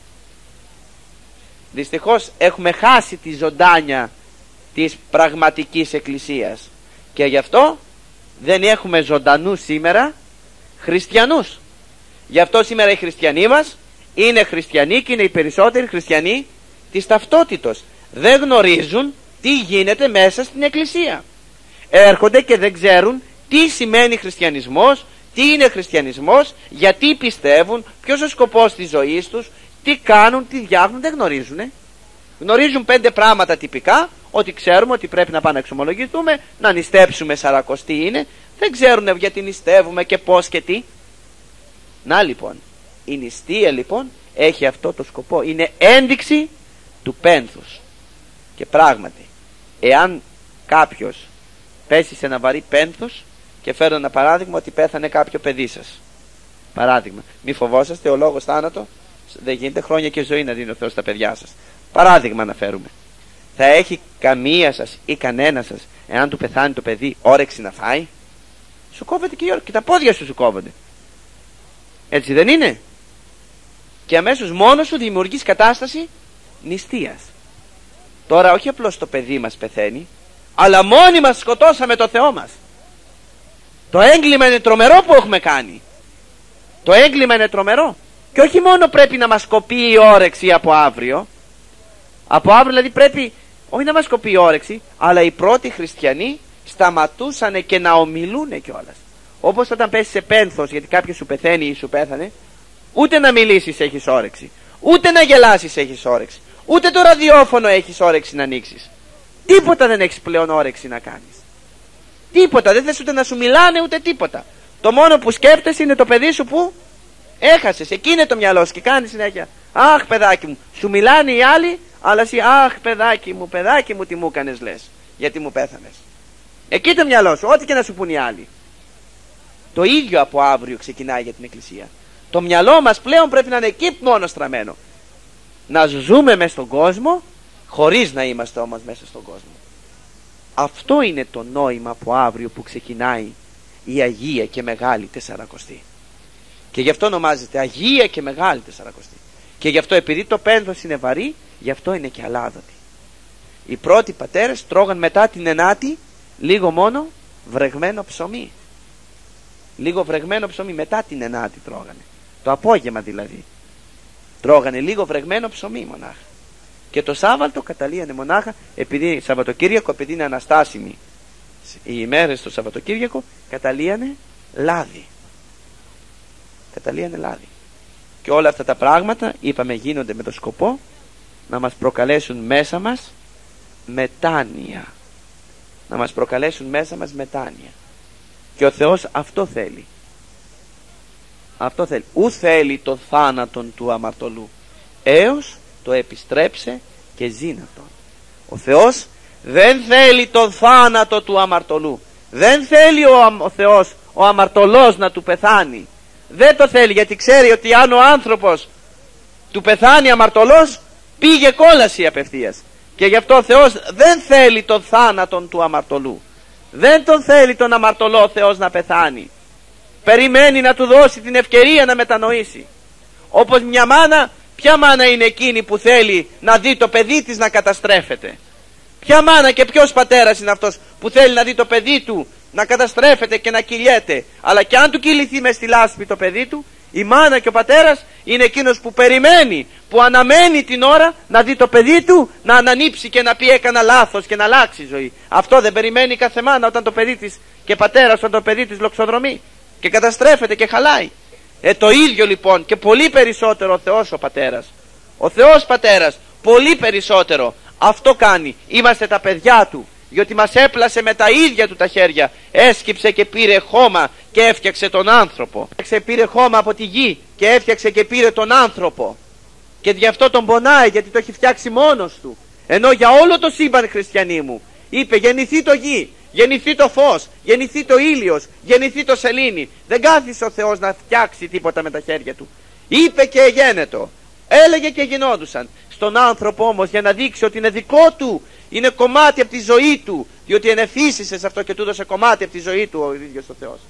Δυστυχώς έχουμε χάσει τη ζωντάνια της πραγματικής εκκλησίας και γι' αυτό δεν έχουμε ζωντανούς σήμερα χριστιανούς. Γι' αυτό σήμερα οι χριστιανοί μας είναι χριστιανοί και είναι οι περισσότεροι χριστιανοί της ταυτότητος. Δεν γνωρίζουν τι γίνεται μέσα στην εκκλησία. Έρχονται και δεν ξέρουν τι σημαίνει χριστιανισμός, τι είναι χριστιανισμός, γιατί πιστεύουν, ποιος ο σκοπός της ζωής τους, τι κάνουν, τι διάγνουν, δεν γνωρίζουν. Γνωρίζουν πέντε πράγματα τυπικά, ότι ξέρουμε ότι πρέπει να πάμε να εξομολογηθούμε, να νηστέψουμε σαρακοστή είναι, δεν ξέρουν γιατί νηστεύουμε και πώς και τι. Να λοιπόν, η νηστεία λοιπόν έχει αυτό το σκοπό, είναι ένδειξη του πένθους. Και πράγματι, εάν κάποιος πέσει σε ένα βαρύ πένθος, και φέρω ένα παράδειγμα ότι πέθανε κάποιο παιδί σας. Παράδειγμα, μη φοβόσαστε, ο λόγος θάνατο δεν γίνεται, χρόνια και ζωή να δίνει ο Θεός στα παιδιά σας. Παράδειγμα να φέρουμε. Θα έχει καμία σας ή κανένα σας, εάν του πεθάνει το παιδί, όρεξη να φάει? Σου κόβεται και η όρεξη, και τα πόδια σου σου κόβονται. Έτσι δεν είναι? Και αμέσως μόνος σου δημιουργείς κατάσταση νηστείας. Τώρα όχι απλώς το παιδί μας πεθαίνει, αλλά μόνοι μας σκοτώσαμε το Θεό μας. Το έγκλημα είναι τρομερό που έχουμε κάνει. Το έγκλημα είναι τρομερό. Και όχι μόνο πρέπει να μας κοπεί η όρεξη από αύριο. Από αύριο δηλαδή πρέπει όχι να μας κοπεί η όρεξη, αλλά οι πρώτοι χριστιανοί σταματούσαν και να ομιλούν κιόλας. Όπως όταν πέσει σε πένθος γιατί κάποιος σου πεθαίνει ή σου πέθανε, ούτε να μιλήσεις έχεις όρεξη, ούτε να γελάσεις έχεις όρεξη, ούτε το ραδιόφωνο έχεις όρεξη να ανοίξεις. Τίποτα δεν έχεις πλέον όρεξη να κάνεις. Τίποτα, δεν θες ούτε να σου μιλάνε ούτε τίποτα. Το μόνο που σκέφτεσαι είναι το παιδί σου που έχασες. Εκεί είναι το μυαλό σου και κάνεις συνέχεια. Αχ παιδάκι μου, σου μιλάνε οι άλλοι, αλλά εσύ αχ παιδάκι μου, παιδάκι μου τι μου έκανες λες, γιατί μου πέθανες. Εκεί το μυαλό σου, ό,τι και να σου πουν οι άλλοι. Το ίδιο από αύριο ξεκινάει για την Εκκλησία. Το μυαλό μας πλέον πρέπει να είναι εκεί μόνο στραμμένο. Να ζούμε μέσα στον κόσμο, χωρίς να είμαστε όμως μέσα στον κόσμο. Αυτό είναι το νόημα από αύριο που ξεκινάει η Αγία και Μεγάλη Τεσσαρακοστή. Και γι' αυτό ονομάζεται Αγία και Μεγάλη Τεσσαρακοστή. Και γι' αυτό επειδή το πένθος είναι βαρύ, γι' αυτό είναι και αλάδοτη. Οι πρώτοι πατέρες τρώγαν μετά την ενάτη λίγο μόνο βρεγμένο ψωμί. Λίγο βρεγμένο ψωμί μετά την ενάτη τρώγανε. Το απόγευμα δηλαδή. Τρώγανε λίγο βρεγμένο ψωμί μονάχα. Και το Σάββατο καταλύανε μονάχα, επειδή Σαββατοκύριακο, επειδή είναι αναστάσιμοι οι ημέρες το Σαββατοκύριακο, καταλύανε λάδι. Καταλύανε λάδι. Και όλα αυτά τα πράγματα, είπαμε, γίνονται με το σκοπό να μας προκαλέσουν μέσα μας μετάνοια. Να μας προκαλέσουν μέσα μας μετάνοια. Και ο Θεός αυτό θέλει. Αυτό θέλει. Ου θέλει το θάνατον του αμαρτωλού, έως το επιστρέψε και ζήνατον. Ο Θεός δεν θέλει το θάνατο του αμαρτωλού. Δεν θέλει ο, ο Θεός ο αμαρτωλός να του πεθάνει. Δεν το θέλει, γιατί ξέρει ότι αν ο άνθρωπος του πεθάνει αμαρτωλός, πήγε κόλαση απευθείας. Και γι' αυτό ο Θεός δεν θέλει τον θάνατον του αμαρτωλού. Δεν τον θέλει τον αμαρτωλό ο Θεός να πεθάνει. Περιμένει να του δώσει την ευκαιρία να μετανοήσει. Όπως μια μάνα, ποια μάνα είναι εκείνη που θέλει να δει το παιδί της να καταστρέφεται? Ποια μάνα και ποιος πατέρας είναι αυτός που θέλει να δει το παιδί του να καταστρέφεται και να κυλιέται? Αλλά και αν του κυληθεί μες στη λάσπη το παιδί του, η μάνα και ο πατέρας είναι εκείνος που περιμένει, που αναμένει την ώρα να δει το παιδί του να ανανύψει και να πει έκανα λάθος και να αλλάξει η ζωή. Αυτό δεν περιμένει κάθε μάνα όταν το παιδί της και πατέρας, όταν το παιδί της λοξοδρομεί και καταστρέφεται και χαλάει? Ε, το ίδιο λοιπόν και πολύ περισσότερο ο Θεός ο Πατέρας. Ο Θεός Πατέρας πολύ περισσότερο αυτό κάνει. Είμαστε τα παιδιά Του, διότι μας έπλασε με τα ίδια Του τα χέρια. Έσκυψε και πήρε χώμα και έφτιαξε τον άνθρωπο. Έφτιαξε, πήρε χώμα από τη γη και έφτιαξε και πήρε τον άνθρωπο. Και γι' αυτό τον πονάει, γιατί το έχει φτιάξει μόνος Του. Ενώ για όλο το σύμπαν, χριστιανοί μου, είπε γεννηθεί το γη, γεννηθεί το φως, γεννηθεί το ήλιος, γεννηθεί το σελήνη. Δεν κάθισε ο Θεός να φτιάξει τίποτα με τα χέρια του. Είπε και εγένετο, έλεγε και γινόντουσαν. Στον άνθρωπο όμως, για να δείξει ότι είναι δικό του, είναι κομμάτι από τη ζωή του, διότι ενεφύσισε σε αυτό και του έδωσε κομμάτι από τη ζωή του ο ίδιος ο Θεός.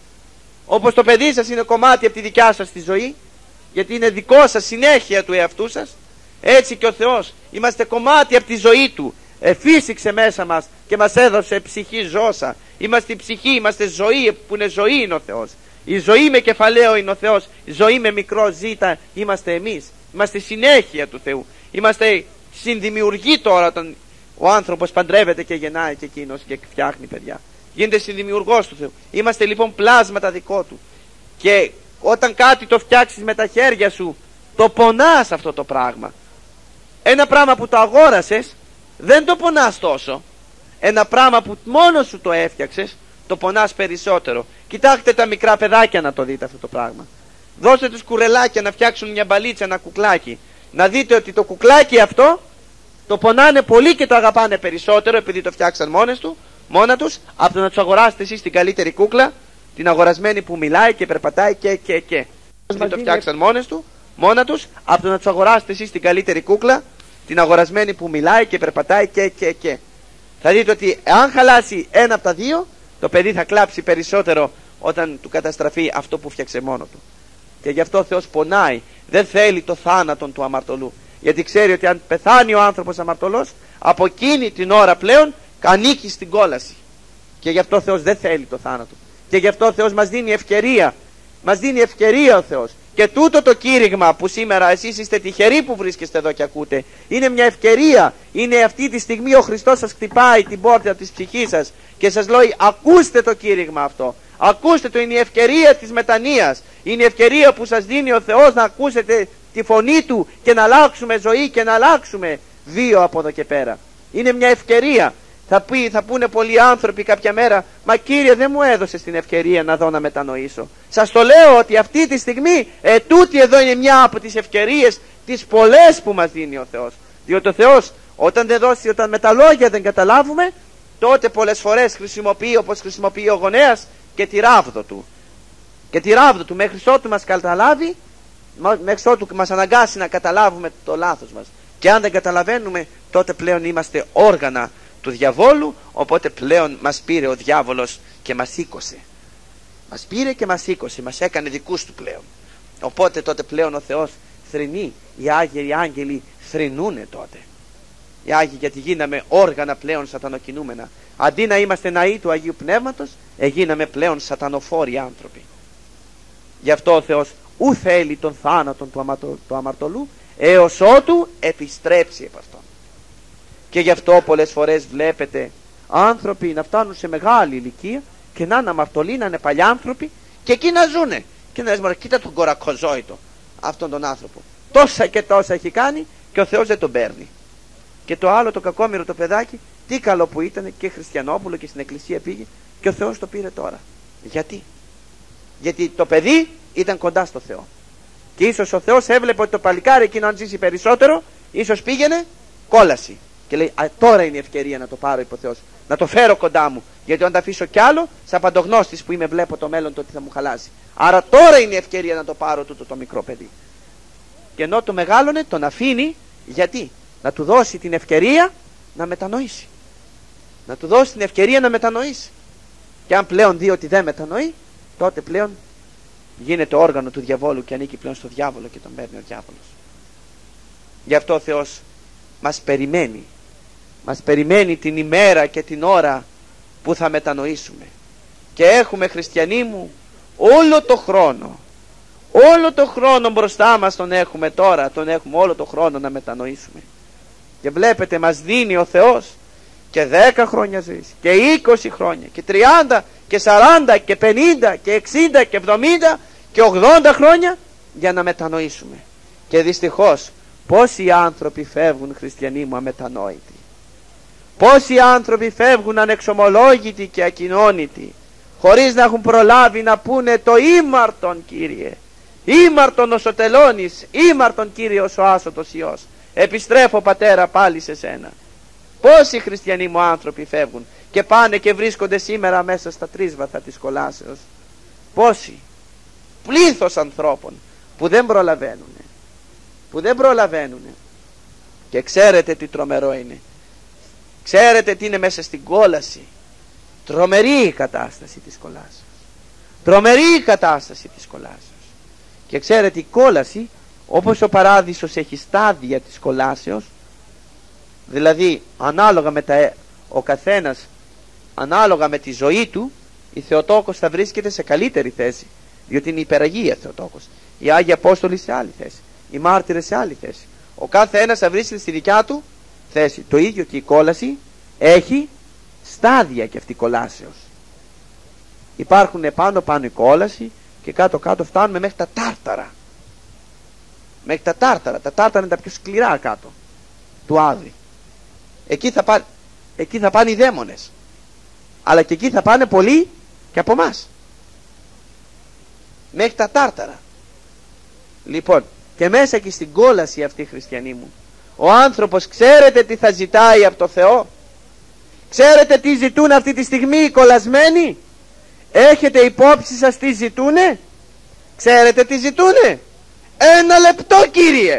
Όπως το παιδί σας είναι κομμάτι από τη δικιά σας τη ζωή, γιατί είναι δικό σας, συνέχεια του εαυτού σας, έτσι και ο Θεός είμαστε κομμάτι από τη ζωή του. Εφύσηξε μέσα μας και μας έδωσε ψυχή ζώσα. Είμαστε η ψυχή, είμαστε ζωή, που είναι ζωή είναι ο Θεός. Η ζωή με κεφαλαίο είναι ο Θεός, η ζωή με μικρό ζήτα είμαστε εμείς. Είμαστε συνέχεια του Θεού. Είμαστε συνδημιουργοί τώρα όταν ο άνθρωπος παντρεύεται και γεννάει και εκείνος και φτιάχνει παιδιά. Γίνεται συνδημιουργός του Θεού. Είμαστε λοιπόν πλάσματα δικό του. Και όταν κάτι το φτιάξεις με τα χέρια σου, το πονάς αυτό το πράγμα. Ένα πράγμα που το αγόρασες δεν το πονάς τόσο. Ένα πράγμα που μόνος σου το έφτιαξες, το πονάς περισσότερο. Κοιτάξτε τα μικρά παιδάκια να το δείτε αυτό το πράγμα. Δώστε τους κουρελάκια να φτιάξουν μια μπαλίτσα, ένα κουκλάκι. Να δείτε ότι το κουκλάκι αυτό το πονάνε πολύ και το αγαπάνε περισσότερο, επειδή το φτιάξαν μόνες του, μόνα τους, από το να τους αγοράσετε εσείς την καλύτερη κούκλα, την αγορασμένη που μιλάει και περπατάει και και και. Δεν το φτιάξαν μόνες του, μόνα τους, από το να τους αγοράσετε εσείς την καλύτερη κούκλα, την αγορασμένη που μιλάει και περπατάει και και και. Θα δείτε ότι αν χαλάσει ένα από τα δύο, το παιδί θα κλάψει περισσότερο όταν του καταστραφεί αυτό που φτιάξε μόνο του. Και γι' αυτό ο Θεός πονάει, δεν θέλει το θάνατον του αμαρτωλού. Γιατί ξέρει ότι αν πεθάνει ο άνθρωπος αμαρτωλός, από εκείνη την ώρα πλέον ανήκει στην κόλαση. Και γι' αυτό ο Θεός δεν θέλει το θάνατο. Και γι' αυτό ο Θεός μας δίνει ευκαιρία. Μας δίνει ευκαιρία ο Θεός. Και τούτο το κήρυγμα που σήμερα εσείς είστε τυχεροί που βρίσκεστε εδώ και ακούτε, είναι μια ευκαιρία. Είναι αυτή τη στιγμή ο Χριστός σας χτυπάει την πόρτα της ψυχής σας και σας λέει ακούστε το κήρυγμα αυτό. Ακούστε το, είναι η ευκαιρία της μετανοίας. Είναι η ευκαιρία που σας δίνει ο Θεός να ακούσετε τη φωνή Του και να αλλάξουμε ζωή και να αλλάξουμε βίο από εδώ και πέρα. Είναι μια ευκαιρία. Θα, πει, θα πούνε πολλοί άνθρωποι κάποια μέρα, μα Κύριε δεν μου έδωσες την ευκαιρία να δω να μετανοήσω. Σας το λέω ότι αυτή τη στιγμή ε, τούτη εδώ είναι μια από τις ευκαιρίες τις πολλές που μας δίνει ο Θεός. Διότι ο Θεός όταν δεν δώσει, όταν με τα λόγια δεν καταλάβουμε, τότε πολλές φορές χρησιμοποιεί όπως χρησιμοποιεί ο γονέας και τη ράβδο του. Και τη ράβδο του μέχρι ότου μας καταλάβει, μέχρι ότου μας αναγκάσει να καταλάβουμε το λάθος μας. Και αν δεν καταλαβαίνουμε, τότε πλέον είμαστε όργανα του διαβόλου, οπότε πλέον μας πήρε ο διάβολος και μας σήκωσε. Μας πήρε και μας σήκωσε, μας έκανε δικούς του πλέον. Οπότε τότε πλέον ο Θεός θρηνεί, οι Άγιοι οι άγγελοι θρηνούνε τότε. Οι Άγιοι, γιατί γίναμε όργανα πλέον σατανοκινούμενα. Αντί να είμαστε ναοί του Αγίου Πνεύματος, εγίναμε πλέον σατανοφόροι άνθρωποι. Γι' αυτό ο Θεός ου θέλει τον θάνατον του, αματο, του αμαρτωλού, έως ότου επιστρέψει επ' αυτόν. Και γι' αυτό πολλές φορές βλέπετε άνθρωποι να φτάνουν σε μεγάλη ηλικία και να είναι αμαρτωλοί, να είναι παλιάνθρωποι και εκεί να ζουνε. Και να λες, κοίτα τον κορακοζόητο αυτόν τον άνθρωπο. Τόσα και τόσα έχει κάνει και ο Θεός δεν τον παίρνει. Και το άλλο το κακόμοιρο το παιδάκι, τι καλό που ήταν και χριστιανόπουλο και στην εκκλησία πήγε και ο Θεός το πήρε τώρα. Γιατί? Γιατί το παιδί ήταν κοντά στο Θεό. Και ίσως ο Θεός έβλεπε ότι το παλικάρι εκείνο αν ζήσει περισσότερο, ίσως πήγαινε κόλαση. Και λέει, α, τώρα είναι η ευκαιρία να το πάρω υπό Θεός, να το φέρω κοντά μου. Γιατί αν τα αφήσω κι άλλο, σαν παντογνώστης που είμαι, βλέπω το μέλλον το ότι θα μου χαλάσει. Άρα τώρα είναι η ευκαιρία να το πάρω τούτο το μικρό παιδί. Και ενώ το μεγάλωνε, τον αφήνει, γιατί? Να του δώσει την ευκαιρία να μετανοήσει. Να του δώσει την ευκαιρία να μετανοήσει. Και αν πλέον δει ότι δεν μετανοεί, τότε πλέον γίνεται όργανο του διαβόλου και ανήκει πλέον στο διάβολο και τον παίρνει ο διάβολος. Γι' αυτό ο Θεός μας περιμένει. Μας περιμένει την ημέρα και την ώρα που θα μετανοήσουμε. Και έχουμε, χριστιανοί μου, όλο το χρόνο. Όλο το χρόνο μπροστά μας τον έχουμε τώρα. Τον έχουμε όλο το χρόνο να μετανοήσουμε. Και βλέπετε, μας δίνει ο Θεός και δέκα χρόνια ζωής και είκοσι χρόνια και τριάντα και σαράντα και πενήντα και εξήντα και εβδομήντα και ογδόντα χρόνια για να μετανοήσουμε. Και δυστυχώς πόσοι άνθρωποι φεύγουν, χριστιανοί μου, αμετανόητοι. Πόσοι άνθρωποι φεύγουν ανεξομολόγητοι και ακοινώνητοι, χωρίς να έχουν προλάβει να πούνε το ήμαρτον, Κύριε, ήμαρτον ο σωτελώνης, ήμαρτον Κύριος ο άσωτος Υιός. επιστρέφω πατέρα πάλι σε σένα. Πόσοι χριστιανοί μου άνθρωποι φεύγουν και πάνε και βρίσκονται σήμερα μέσα στα τρίσβαθα της κολάσεως? Πόσοι? Πλήθος ανθρώπων που δεν προλαβαίνουν, που δεν προλαβαίνουν. Και ξέρετε τι τρομερό είναι? Ξέρετε τι είναι μέσα στην κόλαση? Τρομερή η κατάσταση της κολάσεως. Τρομερή η κατάσταση της κολάσεως. Και ξέρετε, η κόλαση, όπως ο παράδεισος έχει στάδια της κολάσεως, δηλαδή ανάλογα με τα, ο καθένας ανάλογα με τη ζωή του, η Θεοτόκος θα βρίσκεται σε καλύτερη θέση, διότι είναι υπεραγία Θεοτόκος. Οι Άγιοι Απόστολοι σε άλλη θέση, οι μάρτυρες σε άλλη θέση. Ο κάθε ένας θα βρίσκεται στη δικιά του θέση. Το ίδιο και η κόλαση έχει στάδια και αυτή η κολάσεως. Υπάρχουν πάνω πάνω η κόλαση και κάτω κάτω φτάνουμε μέχρι τα τάρταρα. Μέχρι τα τάρταρα. Τα τάρταρα είναι τα πιο σκληρά κάτω του Άδη. Εκεί θα, πά... εκεί θα πάνε οι δαίμονες. Αλλά και εκεί θα πάνε πολλοί και από εμάς. Μέχρι τα τάρταρα. Λοιπόν, και μέσα και στην κόλαση αυτή, χριστιανοί μου, ο άνθρωπος ξέρετε τι θα ζητάει από το Θεό? Ξέρετε τι ζητούν αυτή τη στιγμή οι κολλασμένοι? Έχετε υπόψη σας τι ζητούνε? Ξέρετε τι ζητούνε? Ένα λεπτό, Κύριε.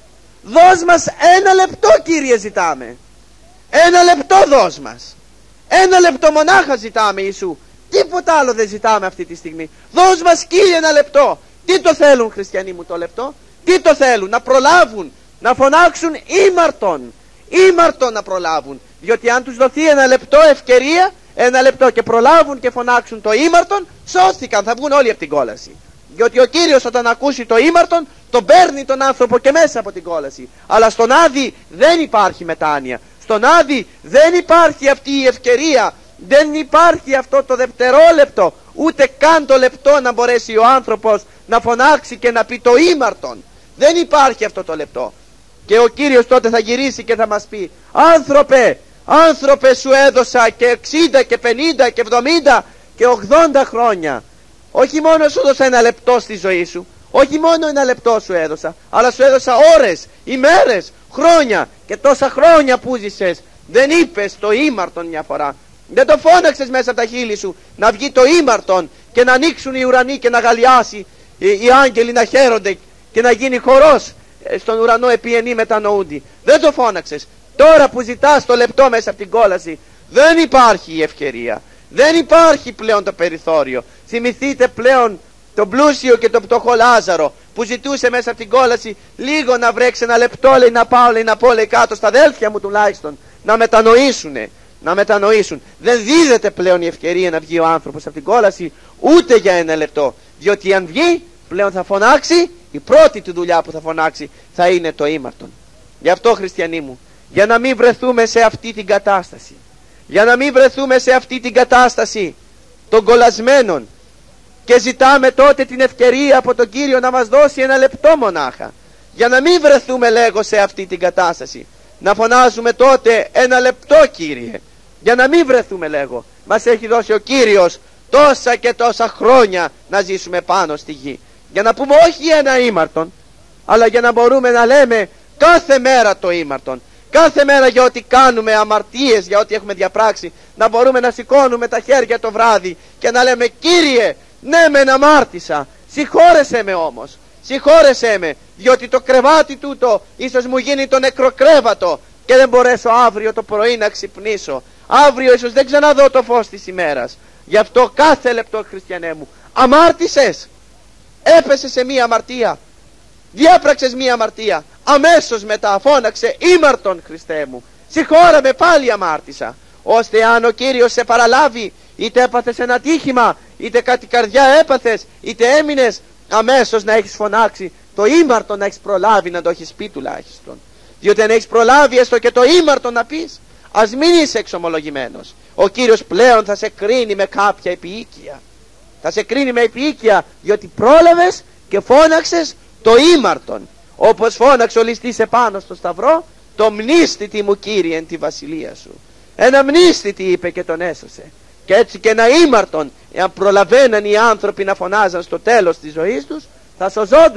Δώσ' μας ένα λεπτό, Κύριε, ζητάμε. Ένα λεπτό δώσ' μας. Ένα λεπτό μονάχα ζητάμε, Ιησού. Τίποτα άλλο δεν ζητάμε αυτή τη στιγμή. Δώσ' μας, Κύριε, ένα λεπτό. Τι το θέλουν, χριστιανοί μου, το λεπτό? Τι το θέλουν? Να προλάβουν, να φωνάξουν ήμαρτον. Ήμαρτον να προλάβουν. Διότι αν τους δοθεί ένα λεπτό ευκαιρία, ένα λεπτό και προλάβουν και φωνάξουν το ήμαρτον, σώθηκαν, θα βγουν όλοι από την κόλαση. Διότι ο Κύριος όταν ακούσει το ήμαρτον, τον παίρνει τον άνθρωπο και μέσα από την κόλαση. Αλλά στον Άδη δεν υπάρχει μετάνοια. Στον Άδη δεν υπάρχει αυτή η ευκαιρία. Δεν υπάρχει αυτό το δευτερόλεπτο, ούτε καν το λεπτό να μπορέσει ο άνθρωπος να φωνάξει και να πει το ήμαρτον. Δεν υπάρχει αυτό το λεπτό. Και ο Κύριος τότε θα γυρίσει και θα μας πει: άνθρωπε, άνθρωπε, σου έδωσα και εξήντα και πενήντα και εβδομήντα και ογδόντα χρόνια. Όχι μόνο σου έδωσα ένα λεπτό στη ζωή σου, όχι μόνο ένα λεπτό σου έδωσα, αλλά σου έδωσα ώρες, ημέρες, χρόνια, και τόσα χρόνια που ζήσες δεν είπες το ήμαρτον μια φορά. Δεν το φώναξες μέσα από τα χείλη σου να βγει το ήμαρτον και να ανοίξουν οι ουρανοί και να γαλιάσει οι, οι άγγελοι να χαίρονται και να γίνει χορός στον ουρανό επί ενή μετανοούντι. Δεν το φώναξες. Τώρα που ζητάς το λεπτό μέσα από την κόλαση, δεν υπάρχει η ευκαιρία. Δεν υπάρχει πλέον το περιθώριο. Θυμηθείτε πλέον τον πλούσιο και τον πτωχό Λάζαρο που ζητούσε μέσα από την κόλαση λίγο να βρέξει ένα λεπτό, λέει, να πάω, λέει, να πω, λέει, κάτω στα αδέλφια μου τουλάχιστον να μετανοήσουνε. Να μετανοήσουν. Δεν δίδεται πλέον η ευκαιρία να βγει ο άνθρωπος από την κόλαση ούτε για ένα λεπτό. Διότι αν βγει πλέον θα φωνάξει, η πρώτη του δουλειά που θα φωνάξει θα είναι το ήμαρτον. Γι' αυτό, χριστιανοί μου, για να μην βρεθούμε σε αυτή την κατάσταση, για να μην βρεθούμε σε αυτή την κατάσταση των κολλασμένων, και ζητάμε τότε την ευκαιρία από τον Κύριο να μας δώσει ένα λεπτό μονάχα, για να μην βρεθούμε, λέγω, σε αυτή την κατάσταση, να φωνάζουμε τότε ένα λεπτό, Κύριε, για να μην βρεθούμε, λέγω. Μας έχει δώσει ο Κύριος τόσα και τόσα χρόνια να ζήσουμε πάνω στη γη, για να πούμε όχι ένα ήμαρτον, αλλά για να μπορούμε να λέμε κάθε μέρα το ήμαρτον. Κάθε μέρα για ό,τι κάνουμε, αμαρτίες, για ό,τι έχουμε διαπράξει, να μπορούμε να σηκώνουμε τα χέρια το βράδυ και να λέμε: Κύριε, ναι μεν αμάρτησα, συγχώρεσέ με όμως, συγχώρεσέ με, διότι το κρεβάτι τούτο ίσως μου γίνει το νεκροκρέβατο και δεν μπορέσω αύριο το πρωί να ξυπνήσω. Αύριο ίσως δεν ξαναδώ το φως της ημέρας. Γι' αυτό κάθε λεπτό, χριστιανέ μου, αμάρτησες, έπεσες σε μία αμαρτία, διέπραξες μία αμαρτία, αμέσως μετά φώναξε ήμαρτον, Χριστέ μου, συγχώρα με, πάλι αμάρτησα. Ώστε αν ο Κύριος σε παραλάβει, είτε έπαθες ένα τύχημα, είτε κάτι καρδιά έπαθες, είτε έμεινες, αμέσως να έχεις φωνάξει το ήμαρτον, να έχεις προλάβει να το έχεις πει τουλάχιστον. Διότι αν έχεις προλάβει έστω και το ήμαρτον να πεις, ας μην είσαι εξομολογημένος. Ο Κύριος πλέον θα σε κρίνει με κάποια επιοίκεια. Θα σε κρίνει με επιοίκεια, διότι πρόλαβες και φώναξες το ήμαρτον. Όπως φώναξε ο ληστής επάνω στο σταυρό, το μνήστητη μου, Κύριε, εν τη βασιλεία σου. Ένα μνήστητη, είπε, και τον έσωσε. Και έτσι και ένα ήμαρτον, εάν προλαβαίναν οι άνθρωποι να φωνάζαν στο τέλος της ζωής τους, θα σωζόντουσαν.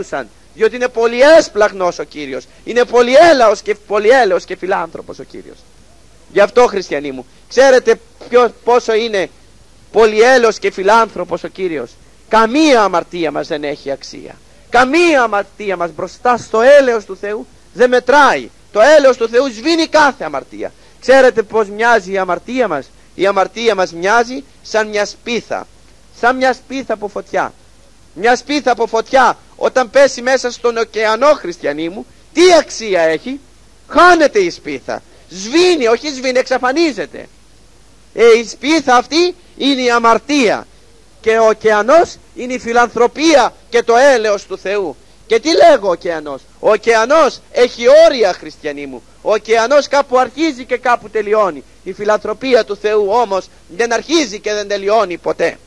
διότι είναι πολύ έσπλαγνος ο Κύριος, είναι πολύ έλαος και, πολύ έλεος και φιλάνθρωπος ο Κύριος. Γι' αυτό, χριστιανοί μου, ξέρετε ποιο, πόσο είναι πολύ έλεος και φιλάνθρωπος ο Κύριος? Καμία αμαρτία μας δεν έχει αξία. Καμία αμαρτία μας μπροστά στο έλεος του Θεού δεν μετράει. Το έλεος του Θεού σβήνει κάθε αμαρτία. Ξέρετε πως μοιάζει η αμαρτία μας? Η αμαρτία μας μοιάζει σαν μια σπίθα. Σαν μια σπίθα από φωτιά. Μια σπίθα από φωτιά όταν πέσει μέσα στον ωκεανό, χριστιανοί μου, τι αξία έχει? Χάνεται η σπίθα. Σβήνει, όχι σβήνει, εξαφανίζεται. Ε, η σπίθα αυτή είναι η αμαρτία. Και ο ωκεανός είναι η φιλανθρωπία και το έλεος του Θεού. Και τι λέγω ωκεανός? Ο ωκεανός έχει όρια, χριστιανοί μου. Ο ωκεανός κάπου αρχίζει και κάπου τελειώνει. Η φιλανθρωπία του Θεού όμως δεν αρχίζει και δεν τελειώνει ποτέ.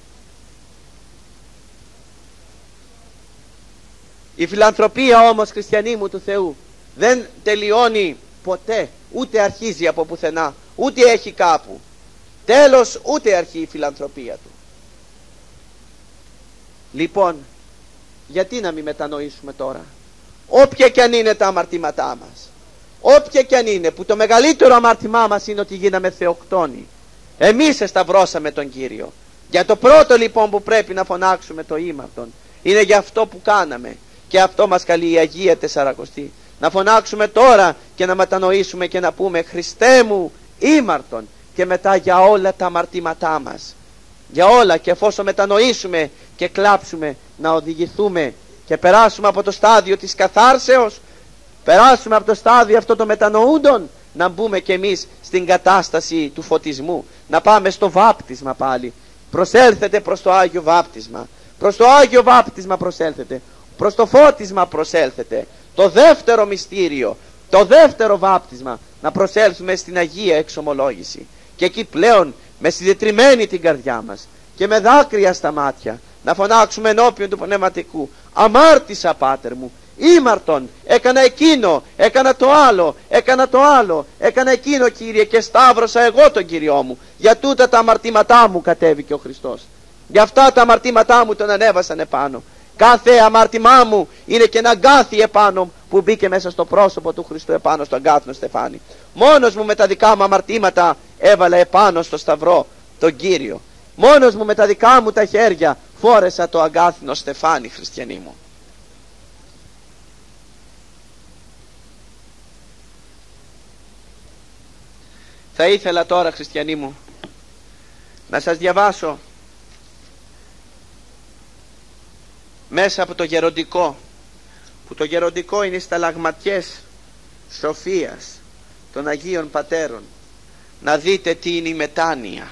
Η φιλανθρωπία όμως, χριστιανοί μου, του Θεού δεν τελειώνει ποτέ, ούτε αρχίζει από πουθενά, ούτε έχει κάπου τέλος, ούτε αρχή η φιλανθρωπία του. Λοιπόν, γιατί να μην μετανοήσουμε τώρα? Όποια κι αν είναι τα αμαρτήματά μας, όποια κι αν είναι, που το μεγαλύτερο αμάρτημά μας είναι ότι γίναμε θεοκτόνοι, εμείς εσταυρώσαμε τον Κύριο. Για το πρώτο λοιπόν που πρέπει να φωνάξουμε το ήμαρτον είναι για αυτό που κάναμε, και αυτό μας καλεί η Αγία Τεσσαρακοστή. Να φωνάξουμε τώρα και να μετανοήσουμε και να πούμε: Χριστέ μου ήμαρτον, και μετά για όλα τα αμαρτήματά μας, για όλα. Και εφόσον μετανοήσουμε και κλάψουμε, να οδηγηθούμε και περάσουμε από το στάδιο της καθάρσεως, περάσουμε από το στάδιο αυτό των μετανοούντων, να μπούμε κι εμείς στην κατάσταση του φωτισμού, να πάμε στο βάπτισμα πάλι. Προσέλθετε προς το Άγιο Βάπτισμα, προς το Άγιο Βάπτισμα προσέλθετε, προς το φώτισμα προσέλθετε. Το δεύτερο μυστήριο, το δεύτερο βάπτισμα, να προσέλθουμε στην Αγία Εξομολόγηση. Και εκεί πλέον με συντετριμμένη την καρδιά μας και με δάκρυα στα μάτια να φωνάξουμε ενώπιον του Πνευματικού: αμάρτησα, Πάτερ μου, ήμαρτον, έκανα εκείνο, έκανα το άλλο, έκανα το άλλο, έκανα εκείνο, Κύριε, και σταύρωσα εγώ τον Κύριό μου. Για τούτα τα αμαρτήματά μου κατέβηκε ο Χριστός. Για αυτά τα αμαρτήματά μου τον ανέβασαν επάνω. Κάθε αμάρτημά μου είναι και ένα αγκάθι επάνω που μπήκε μέσα στο πρόσωπο του Χριστού, επάνω στο αγκάθινο στεφάνι. Μόνος μου με τα δικά μου αμαρτήματα έβαλα επάνω στο σταυρό τον Κύριο. Μόνος μου με τα δικά μου τα χέρια φόρεσα το αγκάθινο στεφάνι, χριστιανοί μου. Θα ήθελα τώρα, χριστιανοί μου, να σας διαβάσω μέσα από το γεροντικό, που το γεροντικό είναι οι σταλαγματιές σοφίας των Αγίων Πατέρων, να δείτε τι είναι η μετάνοια.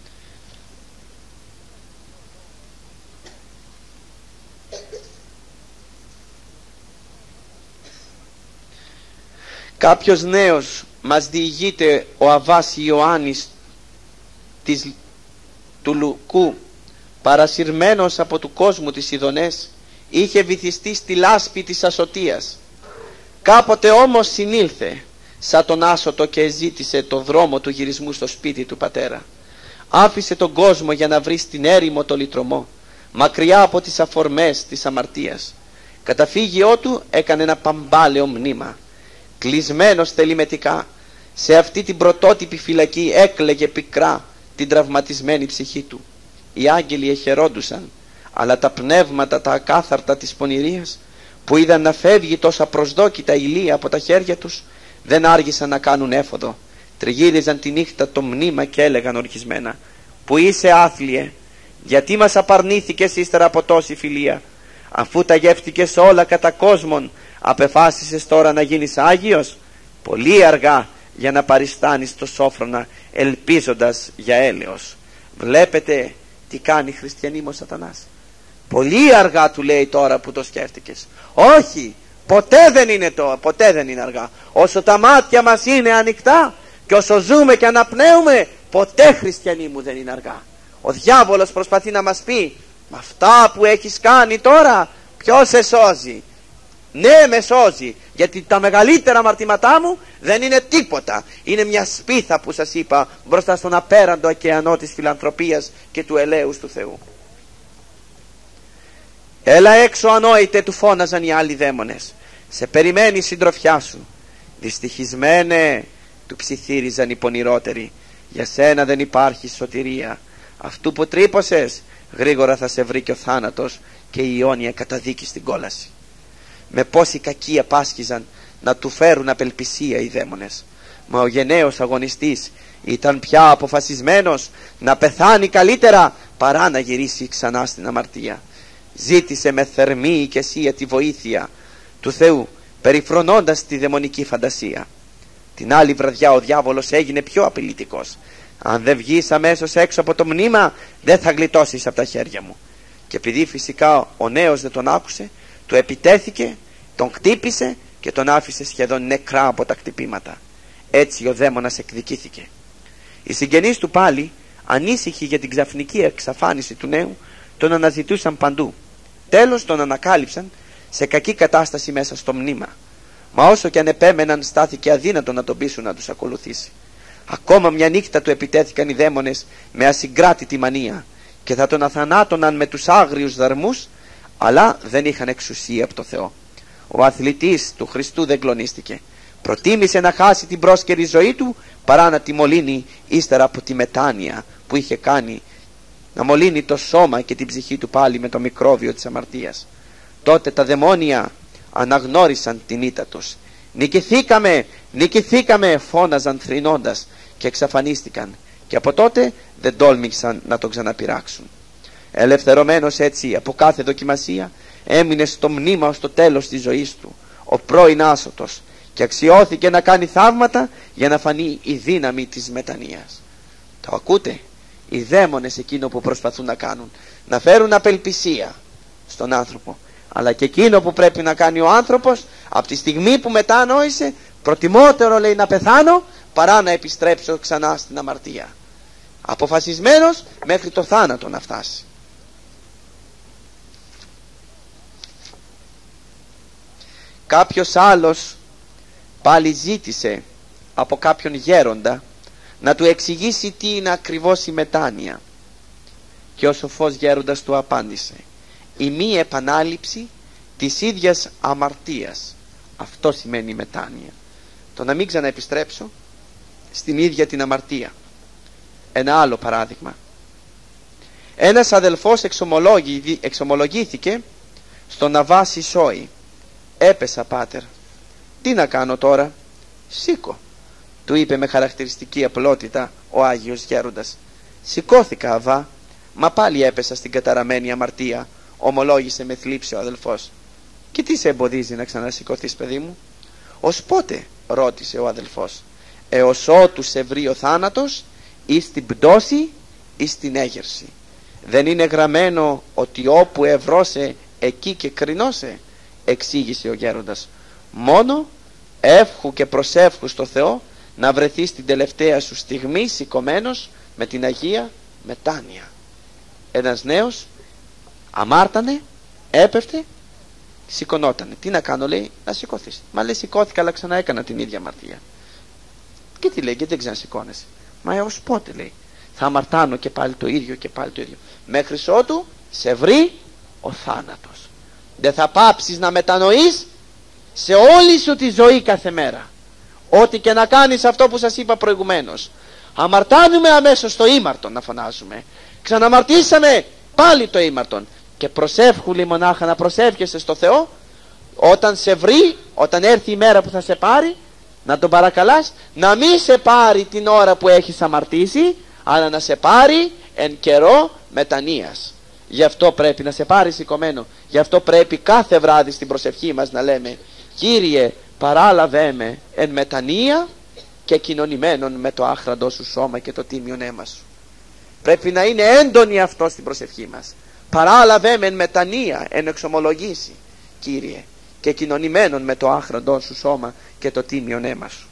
Κάποιος νέος, μας διηγείται ο Αββάς Ιωάννης της, του Λουκού, παρασυρμένος από του κόσμου τις ειδονές, είχε βυθιστεί στη λάσπη της ασωτείας. Κάποτε όμως συνήλθε σαν τον άσωτο και ζήτησε το δρόμο του γυρισμού στο σπίτι του πατέρα. Άφησε τον κόσμο για να βρει στην έρημο το λυτρωμό, μακριά από τις αφορμές της αμαρτίας. Καταφύγιό του έκανε ένα παμπάλαιο μνήμα. Κλεισμένος θελημετικά σε αυτή την πρωτότυπη φυλακή, έκλαιγε πικρά την τραυματισμένη ψυχή του. Οι άγγελοι εχαιρόντουσαν, αλλά τα πνεύματα τα ακάθαρτα της πονηρίας, που είδαν να φεύγει τόσα προσδόκητα ηλία από τα χέρια τους, δεν άργησαν να κάνουν έφοδο. Τριγύριζαν τη νύχτα το μνήμα και έλεγαν οργισμένα: «Που είσαι, άθλιε, γιατί μας απαρνήθηκες ύστερα από τόση φιλία? Αφού τα γεύτηκες όλα κατά κόσμον, απεφάσισες τώρα να γίνεις Άγιος? Πολύ αργά για να παριστάνεις το σόφρονα, ελπίζοντας για έλεος». Βλέπετε τι κάνει, χριστιανοί μου, ο Σατανάς. Πολύ αργά του λέει τώρα που το σκέφτηκες. Όχι, ποτέ δεν είναι το, ποτέ δεν είναι αργά. Όσο τα μάτια μας είναι ανοιχτά και όσο ζούμε και αναπνέουμε, ποτέ, χριστιανοί μου, δεν είναι αργά. Ο διάβολος προσπαθεί να μας πει: με αυτά που έχεις κάνει τώρα, ποιος σε σώζει? Ναι, με σώζει, γιατί τα μεγαλύτερα αμαρτήματά μου δεν είναι τίποτα. Είναι μια σπίθα που σας είπα μπροστά στον απέραντο ωκεανό της φιλανθρωπίας και του ελέους του Θεού. «Έλα έξω ανόητε», του φώναζαν οι άλλοι δαίμονες, «σε περιμένει η συντροφιά σου». «Δυστυχισμένε», του ψιθύριζαν οι πονηρότεροι, «για σένα δεν υπάρχει σωτηρία. Αυτού που τρύπωσες, γρήγορα θα σε βρει και ο θάνατος και η αιώνια καταδίκη στην κόλαση». Με πόση κακία πάσχιζαν να του φέρουν απελπισία οι δαίμονες, μα ο γενναίος αγωνιστής ήταν πια αποφασισμένος να πεθάνει καλύτερα παρά να γυρίσει ξανά στην αμαρτία. Ζήτησε με θερμή οικεσία τη βοήθεια του Θεού, περιφρονώντας τη δαιμονική φαντασία. Την άλλη βραδιά ο διάβολος έγινε πιο απειλητικός. «Αν δεν βγεις αμέσως έξω από το μνήμα, δεν θα γλιτώσεις από τα χέρια μου». Και επειδή φυσικά ο νέος δεν τον άκουσε, του επιτέθηκε, τον χτύπησε και τον άφησε σχεδόν νεκρά από τα χτυπήματα. Έτσι ο δαίμονας εκδικήθηκε. Οι συγγενείς του πάλι, ανήσυχοι για την ξαφνική εξαφάνιση του νέου, τον αναζητούσαν παντού. Τέλος τον ανακάλυψαν σε κακή κατάσταση μέσα στο μνήμα. Μα όσο και αν επέμεναν, στάθηκε αδύνατο να τον πείσουν να τους ακολουθήσει. Ακόμα μια νύχτα του επιτέθηκαν οι δαίμονες με ασυγκράτητη μανία και θα τον αθανάτωναν με τους άγριους δαρμούς, αλλά δεν είχαν εξουσία από το Θεό. Ο αθλητής του Χριστού δεν κλονίστηκε. Προτίμησε να χάσει την πρόσκαιρη ζωή του παρά να τη μολύνει ύστερα από τη μετάνοια που είχε κάνει, να μολύνει το σώμα και την ψυχή του πάλι με το μικρόβιο της αμαρτίας. Τότε τα δαιμόνια αναγνώρισαν την ήττα τους. «Νικηθήκαμε, νικηθήκαμε», φώναζαν θρηνώντας και εξαφανίστηκαν, και από τότε δεν τόλμησαν να τον ξαναπειράξουν. Ελευθερωμένος έτσι από κάθε δοκιμασία, έμεινε στο μνήμα ως το τέλος της ζωής του, ο πρώην άσωτος, και αξιώθηκε να κάνει θαύματα για να φανεί η δύναμη της μετανοίας. Το ακούτε? Οι δαίμονες εκείνο που προσπαθούν να κάνουν, να φέρουν απελπισία στον άνθρωπο. Αλλά και εκείνο που πρέπει να κάνει ο άνθρωπος, από τη στιγμή που μετανόησε, προτιμότερο λέει να πεθάνω παρά να επιστρέψω ξανά στην αμαρτία. Αποφασισμένος μέχρι το θάνατο να φτάσει. Κάποιος άλλος πάλι ζήτησε από κάποιον γέροντα να του εξηγήσει τι είναι ακριβώς η μετάνοια, και ο σοφός γέροντας του απάντησε: η μη επανάληψη της ίδιας αμαρτίας. Αυτό σημαίνει μετάνοια, το να μην ξαναεπιστρέψω στην ίδια την αμαρτία. Ένα άλλο παράδειγμα: ένας αδελφός εξομολογήθηκε στον Αββά Σισόη. «Έπεσα, πάτερ, τι να κάνω τώρα?» «Σήκω», του είπε με χαρακτηριστική απλότητα ο Άγιος Γέροντας. «Σηκώθηκα, Αββά, μα πάλι έπεσα στην καταραμένη αμαρτία», ομολόγησε με θλίψη ο αδελφός. «Και τι σε εμποδίζει να ξανασηκωθείς, παιδί μου?» «Ως πότε?» ρώτησε ο αδελφός. «Έως ότου σε βρει ο θάνατος, ή στην πτώση ή στην έγερση. Δεν είναι γραμμένο ότι όπου ευρώσε εκεί και κρινώσε?» εξήγησε ο γέροντας. «Μόνο εύχου και προσεύχου στο Θεό να βρεθείς την τελευταία σου στιγμή σηκωμένος με την Αγία μετάνοια». Ένας νέος αμάρτανε, έπεφτε, σηκωνότανε. «Τι να κάνω?» λέει. «Να σηκωθείς». «Μα λέει, σηκώθηκα αλλά ξανά έκανα την ίδια αμαρτία». «Και τι λέει, και δεν ξανασηκώνεσαι?» «Μα έως πότε?» λέει. «Θα αμαρτάνω και πάλι το ίδιο και πάλι το ίδιο, μέχρι ότου σε βρει ο θάνατος». Δεν θα πάψεις να μετανοείς σε όλη σου τη ζωή κάθε μέρα. Ό,τι και να κάνεις, αυτό που σας είπα προηγουμένως. Αμαρτάνουμε αμέσως το ήμαρτον να φωνάζουμε. Ξαναμαρτήσαμε πάλι το ήμαρτον. Και προσεύχουλη μονάχα να προσεύχεσαι στο Θεό, όταν σε βρει, όταν έρθει η μέρα που θα σε πάρει, να τον παρακαλάς να μην σε πάρει την ώρα που έχεις αμαρτήσει, αλλά να σε πάρει εν καιρό μετανοίας. Γι' αυτό πρέπει να σε πάρει σηκωμένο. Γι' αυτό πρέπει κάθε βράδυ στην προσευχή μας να λέμε: Κύριε, παράλαβέ με εν μετανία και κοινωνημένον με το άχραντό σου σώμα και το τίμιον αίμα σου. Πρέπει να είναι έντονη αυτό στην προσευχή μας. Παράλαβέ με εν μετανία, εν εξομολογήσει, Κύριε, και κοινωνημένον με το άχραντό σου σώμα και το τίμιον αίμα σου.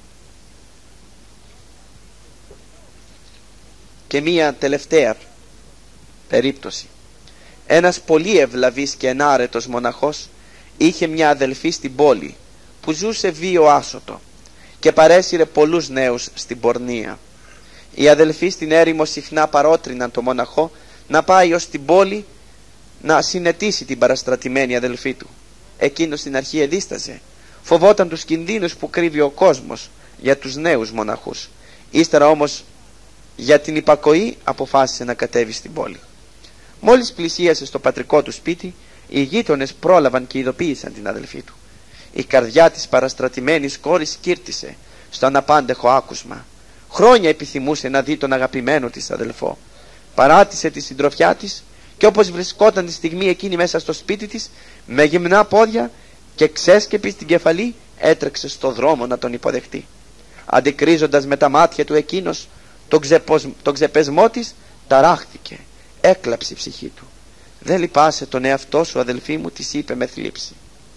Και μία τελευταία περίπτωση. Ένας πολύ ευλαβής και ενάρετος μοναχός είχε μια αδελφή στην πόλη που ζούσε βίο άσωτο και παρέσυρε πολλούς νέους στην πορνεία. Οι αδελφοί στην έρημο συχνά παρότριναν το μοναχό να πάει ως την πόλη να συνετίσει την παραστρατημένη αδελφή του. Εκείνος στην αρχή εδίσταζε, φοβόταν τους κινδύνους που κρύβει ο κόσμος για τους νέους μοναχούς. Ύστερα όμως για την υπακοή αποφάσισε να κατέβει στην πόλη. Μόλις πλησίασε στο πατρικό του σπίτι, οι γείτονες πρόλαβαν και ειδοποίησαν την αδελφή του. Η καρδιά της παραστρατημένης κόρης κύρτησε στο αναπάντεχο άκουσμα. Χρόνια επιθυμούσε να δει τον αγαπημένο της αδελφό. Παράτησε τη συντροφιά της και όπως βρισκόταν τη στιγμή εκείνη μέσα στο σπίτι της, με γυμνά πόδια και ξέσκεπη στην κεφαλή, έτρεξε στο δρόμο να τον υποδεχτεί. Αντικρίζοντας με τα μάτια του εκείνος τον, ξεπος... τον ξεπεσμό της, ταράχθηκε, έκλαψε η ψυχή του. «Δεν λυπάσαι τον εαυτό σου, αδελφή μου», της είπε με θλίψη.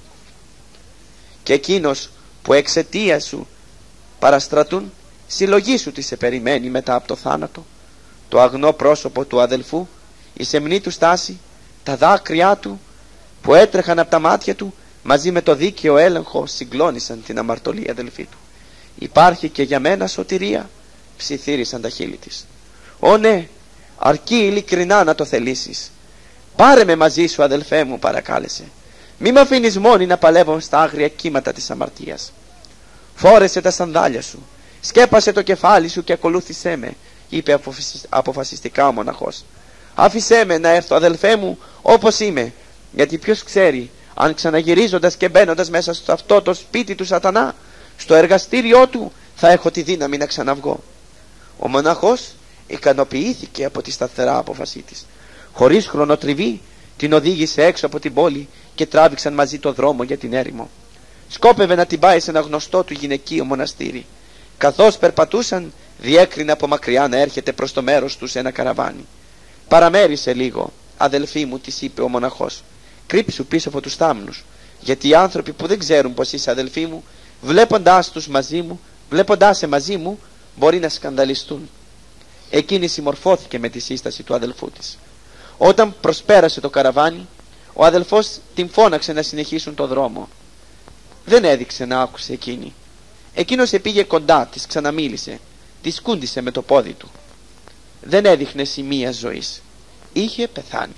«Και εκείνος που εξαιτία σου παραστρατούν, συλλογή σου τι σε περιμένει μετά από το θάνατο». Το αγνό πρόσωπο του αδελφού, η σεμνή του στάση, τα δάκρυά του που έτρεχαν από τα μάτια του, μαζί με το δίκαιο έλεγχο, συγκλώνησαν την αμαρτωλή αδελφή του. «Υπάρχει και για μένα σωτηρία», ψιθύρισαν τα χείλη της. «Ω ναι, αρκεί ειλικρινά να το θελήσεις. Πάρε με μαζί σου, αδελφέ μου», παρακάλεσε. «Μη με αφήνεις μόνη να παλεύω στα άγρια κύματα της αμαρτίας. Φόρεσε τα σανδάλια σου, σκέπασε το κεφάλι σου και ακολούθησέ με», είπε αποφασιστικά ο μοναχός. «Άφησέ με να έρθω, αδελφέ μου, όπως είμαι, γιατί ποιος ξέρει αν ξαναγυρίζοντας και μπαίνοντας μέσα σε αυτό το σπίτι του σατανά, στο εργαστήριό του, θα έχω τη δύναμη να ξαναβγώ». Ο μοναχός ικανοποιήθηκε από τη σταθερά απόφασή της. Χωρίς χρονοτριβή την οδήγησε έξω από την πόλη και τράβηξαν μαζί το δρόμο για την έρημο. Σκόπευε να την πάει σε ένα γνωστό του γυναικείο μοναστήρι. Καθώς περπατούσαν, διέκρινε από μακριά να έρχεται προς το μέρος του σε ένα καραβάνι. «Παραμέρισε λίγο, αδελφή μου», της είπε ο μοναχός. «Κρύψου πίσω από τους θάμνους, γιατί οι άνθρωποι που δεν ξέρουν πως είσαι αδελφή μου, βλέποντάς τους μαζί μου, βλέποντάς σε μαζί μου, μπορεί να σκανδαλιστούν». Εκείνη συμμορφώθηκε με τη σύσταση του αδελφού της. Όταν προσπέρασε το καραβάνι, ο αδελφός την φώναξε να συνεχίσουν το δρόμο. Δεν έδειξε να άκουσε εκείνη. Εκείνος επήγε κοντά της, ξαναμίλησε, τη σκούντισε με το πόδι του. Δεν έδειχνε σημεία ζωής. Είχε πεθάνει.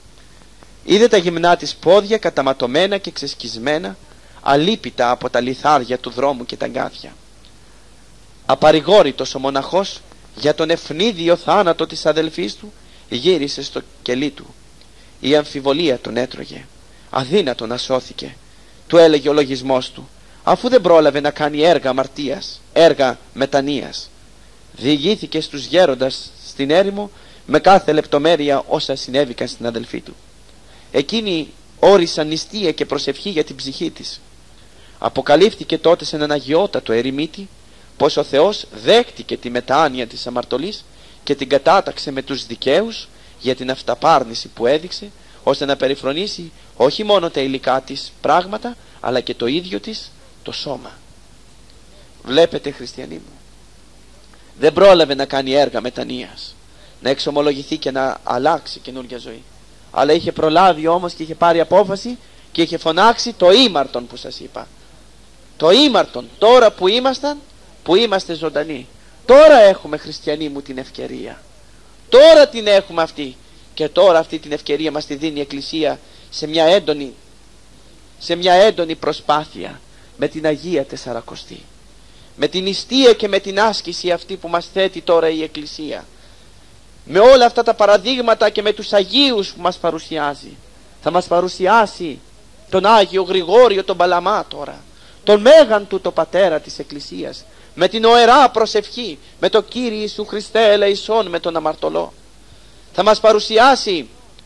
Είδε τα γυμνά της πόδια καταματωμένα και ξεσκισμένα, αλίπητα από τα λιθάρια του δρόμου και τα γκάθια. Απαρηγόρητος ο μοναχός για τον ευνίδιο θάνατο της αδελφής του, γύρισε στο κελί του. Η αμφιβολία τον έτρωγε. Αδύνατο να σώθηκε, του έλεγε ο λογισμός του, αφού δεν πρόλαβε να κάνει έργα αμαρτίας, έργα μετανοίας. Διηγήθηκε στους γέροντας στην έρημο με κάθε λεπτομέρεια όσα συνέβηκαν στην αδελφή του. Εκείνοι όρισαν νηστεία και προσευχή για την ψυχή της. Αποκαλύφθηκε τότε σε έναν αγιότατο ερημίτη πως ο Θεός δέχτηκε τη μετάνοια της αμαρτωλής και την κατάταξε με τους δικαίους για την αυταπάρνηση που έδειξε, ώστε να περιφρονήσει όχι μόνο τα υλικά της πράγματα, αλλά και το ίδιο της το σώμα. Βλέπετε, χριστιανοί μου, δεν πρόλαβε να κάνει έργα μετανοίας, να εξομολογηθεί και να αλλάξει καινούργια ζωή, αλλά είχε προλάβει όμως και είχε πάρει απόφαση και είχε φωνάξει το ήμαρτον που σας είπα. Το ήμαρτον, τώρα που ήμασταν, που είμαστε ζωντανοί, τώρα έχουμε, χριστιανοί μου, την ευκαιρία. Τώρα την έχουμε αυτή. Και τώρα αυτή την ευκαιρία μας τη δίνει η Εκκλησία σε μια έντονη, σε μια έντονη προσπάθεια με την Αγία Τεσσαρακοστή, με την νηστεία και με την άσκηση αυτή που μας θέτει τώρα η Εκκλησία, με όλα αυτά τα παραδείγματα και με τους Αγίους που μας παρουσιάζει. Θα μας παρουσιάσει τον Άγιο Γρηγόριο τον Παλαμά τώρα, τον μέγαν του το πατέρα της Εκκλησίας, με την οερά προσευχή, με το Κύριε Ιησού Χριστέ ελεησόν με τον αμαρτωλό. Θα μας παρουσιάσει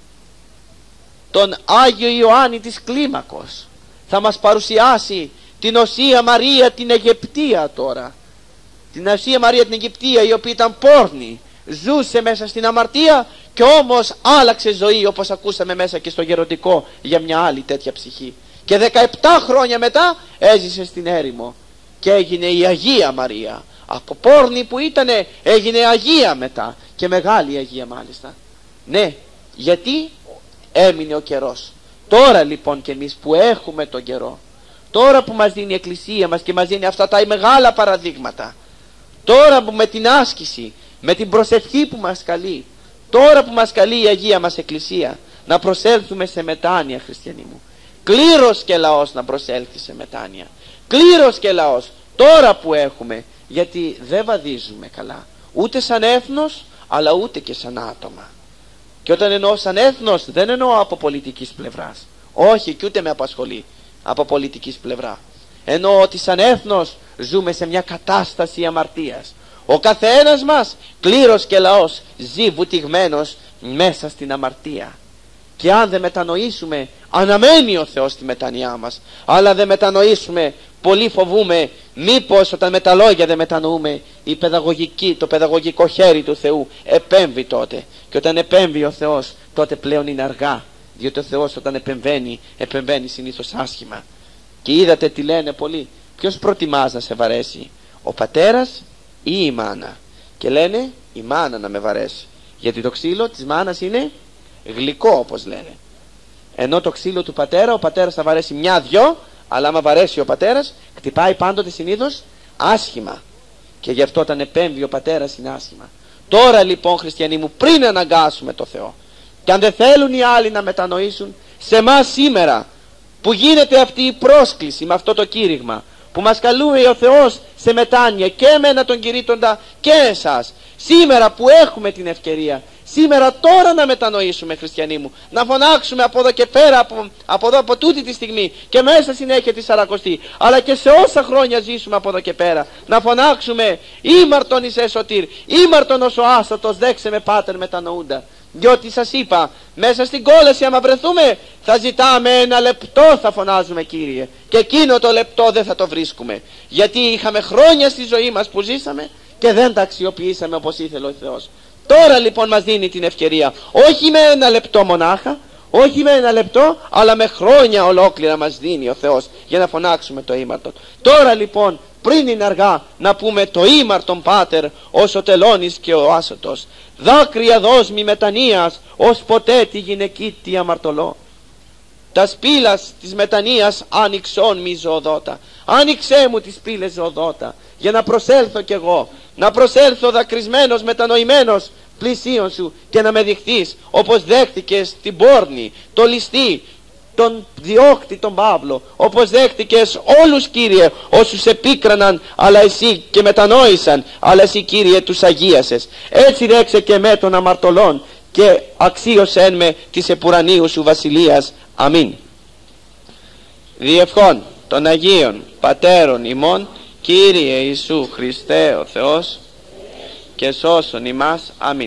τον Άγιο Ιωάννη της Κλίμακος. Θα μας παρουσιάσει την Οσία Μαρία την Αιγυπτία τώρα. Την Οσία Μαρία την Αιγυπτία, η οποία ήταν πόρνη, ζούσε μέσα στην αμαρτία και όμως άλλαξε ζωή, όπως ακούσαμε μέσα και στο γεροντικό για μια άλλη τέτοια ψυχή. Και δεκαεπτά χρόνια μετά έζησε στην έρημο και έγινε η Αγία Μαρία. Από πόρνη που ήτανε έγινε Αγία μετά, και μεγάλη Αγία μάλιστα. Ναι, γιατί έμεινε ο καιρός. Τώρα λοιπόν και εμείς που έχουμε τον καιρό, τώρα που μας δίνει η Εκκλησία μας και μας δίνει αυτά τα μεγάλα παραδείγματα, τώρα που με την άσκηση, με την προσευχή που μας καλεί, τώρα που μας καλεί η Αγία μας Εκκλησία, να προσέλθουμε σε μετάνοια, χριστιανοί μου. Κλήρος και λαός να προσέλθει σε μετάνοια. Κλήρος και λαός τώρα που έχουμε, γιατί δεν βαδίζουμε καλά, ούτε σαν έθνος αλλά ούτε και σαν άτομα. Και όταν εννοώ σαν έθνος, δεν εννοώ από πολιτικής πλευράς, όχι, και ούτε με απασχολεί από πολιτικής πλευρά. Εννοώ ότι σαν έθνος ζούμε σε μια κατάσταση αμαρτίας. Ο καθένας μας, κλήρος και λαός, ζει βουτυγμένος μέσα στην αμαρτία. Και αν δεν μετανοήσουμε, αναμένει ο Θεός τη μετανοιά μας, αλλά δεν μετανοήσουμε, πολύ φοβούμε μήπως όταν με τα λόγια δεν μετανοούμε, η παιδαγωγική, το παιδαγωγικό χέρι του Θεού επέμβει τότε. Και όταν επέμβει ο Θεός, τότε πλέον είναι αργά, διότι ο Θεός όταν επεμβαίνει, επεμβαίνει συνήθως άσχημα. Και είδατε τι λένε πολλοί, ποιος προτιμάς να σε βαρέσει, ο πατέρας ή η μάνα? Και λένε η μάνα να με βαρέσει, γιατί το ξύλο της μάνας είναι γλυκό, όπως λένε. Ενώ το ξύλο του πατέρα, ο πατέρας θα βαρέσει μια-δυο, αλλά άμα βαρέσει ο πατέρας, χτυπάει πάντοτε συνήθως άσχημα. Και γι' αυτό όταν επέμβει ο πατέρας είναι άσχημα. Τώρα λοιπόν, χριστιανοί μου, πριν αναγκάσουμε το Θεό, και αν δεν θέλουν οι άλλοι να μετανοήσουν, σε εμάς σήμερα που γίνεται αυτή η πρόσκληση με αυτό το κήρυγμα, που μας καλούει ο Θεός σε μετάνοια, και εμένα τον κηρύττοντα και εσάς, σήμερα που έχουμε την ευκαιρία, σήμερα τώρα να μετανοήσουμε, χριστιανοί μου, να φωνάξουμε από εδώ και πέρα, από, από εδώ, από τούτη τη στιγμή και μέσα συνέχεια τη Σαρακοστή, αλλά και σε όσα χρόνια ζήσουμε από εδώ και πέρα, να φωνάξουμε ήμαρτον εις εσωτήρ, ήμαρτον ως ο άσωτος, δέξε με πάτερ μετανοούντα. Διότι σας είπα, μέσα στην κόλαση άμα βρεθούμε, θα ζητάμε ένα λεπτό, θα φωνάζουμε Κύριε, και εκείνο το λεπτό δεν θα το βρίσκουμε, γιατί είχαμε χρόνια στη ζωή μας που ζήσαμε και δεν τα αξιοποιήσαμε όπως ήθελε ο Θεός. Τώρα λοιπόν μας δίνει την ευκαιρία, όχι με ένα λεπτό μονάχα, όχι με ένα λεπτό, αλλά με χρόνια ολόκληρα μας δίνει ο Θεός για να φωνάξουμε το ήμαρτον. Τώρα λοιπόν, πριν είναι αργά, να πούμε το ήμαρτον Πάτερ, ως ο τελώνης και ο άσωτος. Δάκρυα δόσμη μετανοίας, ως ποτέ τη γυναικήτη αμαρτωλό. Τα σπήλας της μετανοίας άνοιξον μη ζωοδότα. Άνοιξέ μου τις πύλες ζωοδότα, για να προσέλθω κι εγώ, να προσέλθω δακρυσμένος, μετανοημένος πλησίον σου, και να με δειχθείς όπως δέχτηκες την πόρνη, το ληστή, τον διώκτη τον Παύλο, όπως δέχτηκες όλους, Κύριε, όσους επίκραναν, αλλά εσύ και μετανόησαν, αλλά εσύ, Κύριε, τους αγίασες. Έτσι δέξε και με των αμαρτωλών και αξίωσεν με της επουρανίου σου βασιλείας. Αμήν. Διευχών των Αγίων Πατέρων ημών, Κύριε Ιησού Χριστέ ο Θεός, και σώσον ημάς. Αμήν.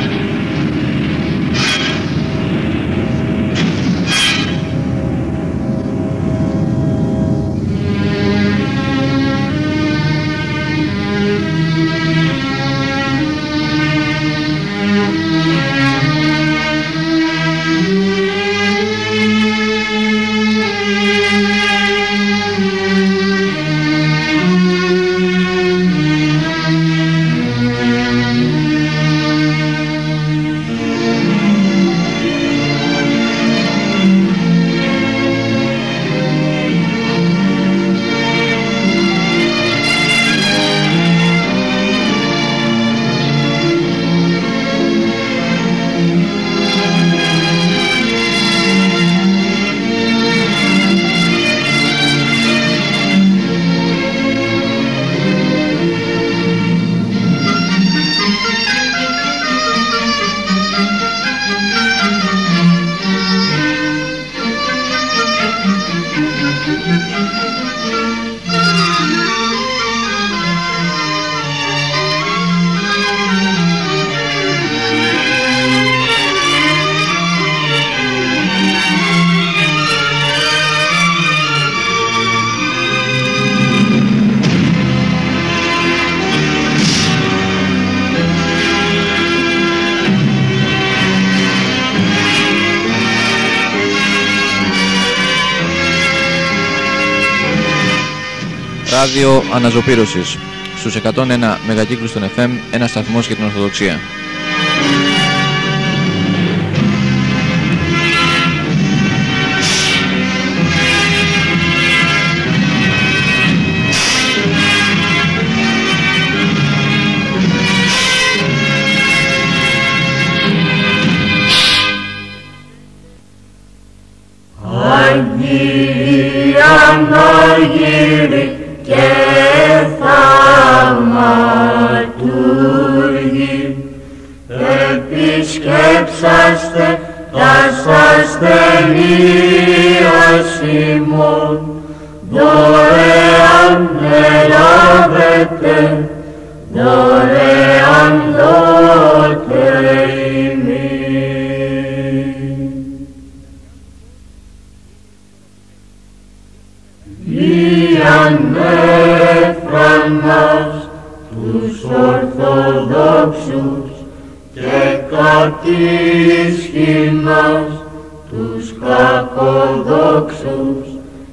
Ράδιο Αναζωπήρωσης στους εκατόν ένα μεγακύκλους των εφ εμ, ένα σταθμός για την Ορθοδοξία. Αγία Ανάγυρη και θαυματούργοι, επισκέψαστε τας ασθενείας ημών, δωρεάν ελάβετε, δωρεάν δώτε ημίν. Διανέφρανας τους Ορθοδόξους και κατήσχυνας τους κακοδόξους,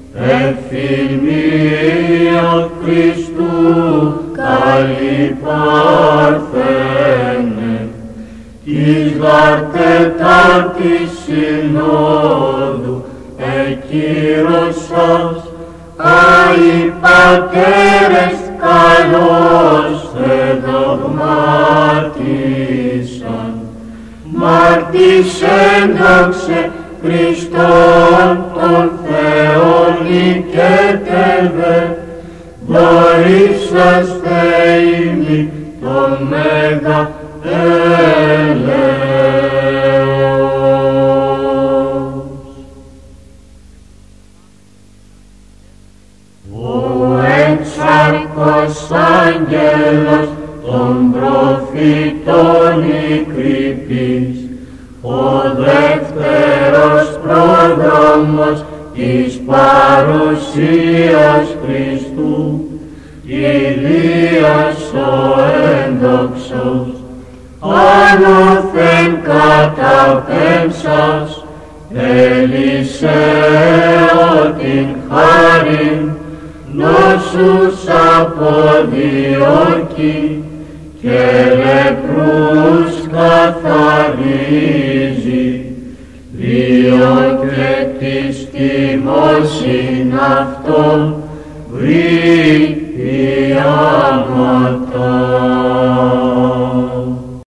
εφημία Χριστού καλή Παρθένε, της γαρ Τετάρτης Συνόδου εκύρωσας, άι πατέρες καλώς εδογμάτισαν, μάρτης ένδοξε Χριστόν τον Θεόν νικέτευε, δωρήσαστε ημί τον Μέγα έλεος. Ο έξαρκος άγγελος των προφητών ηκρυπής, ο δεύτερος πρόδρομος της παρουσίας Χριστού, Ηλίας ο ένδοξος, άνωθεν καταπέμψας, Ελισέω την χάριν, νόσους αποδιώκει, και λεπρούς καθαρίζει, δύο και της τιμώσιν αυτόν βρει η άμα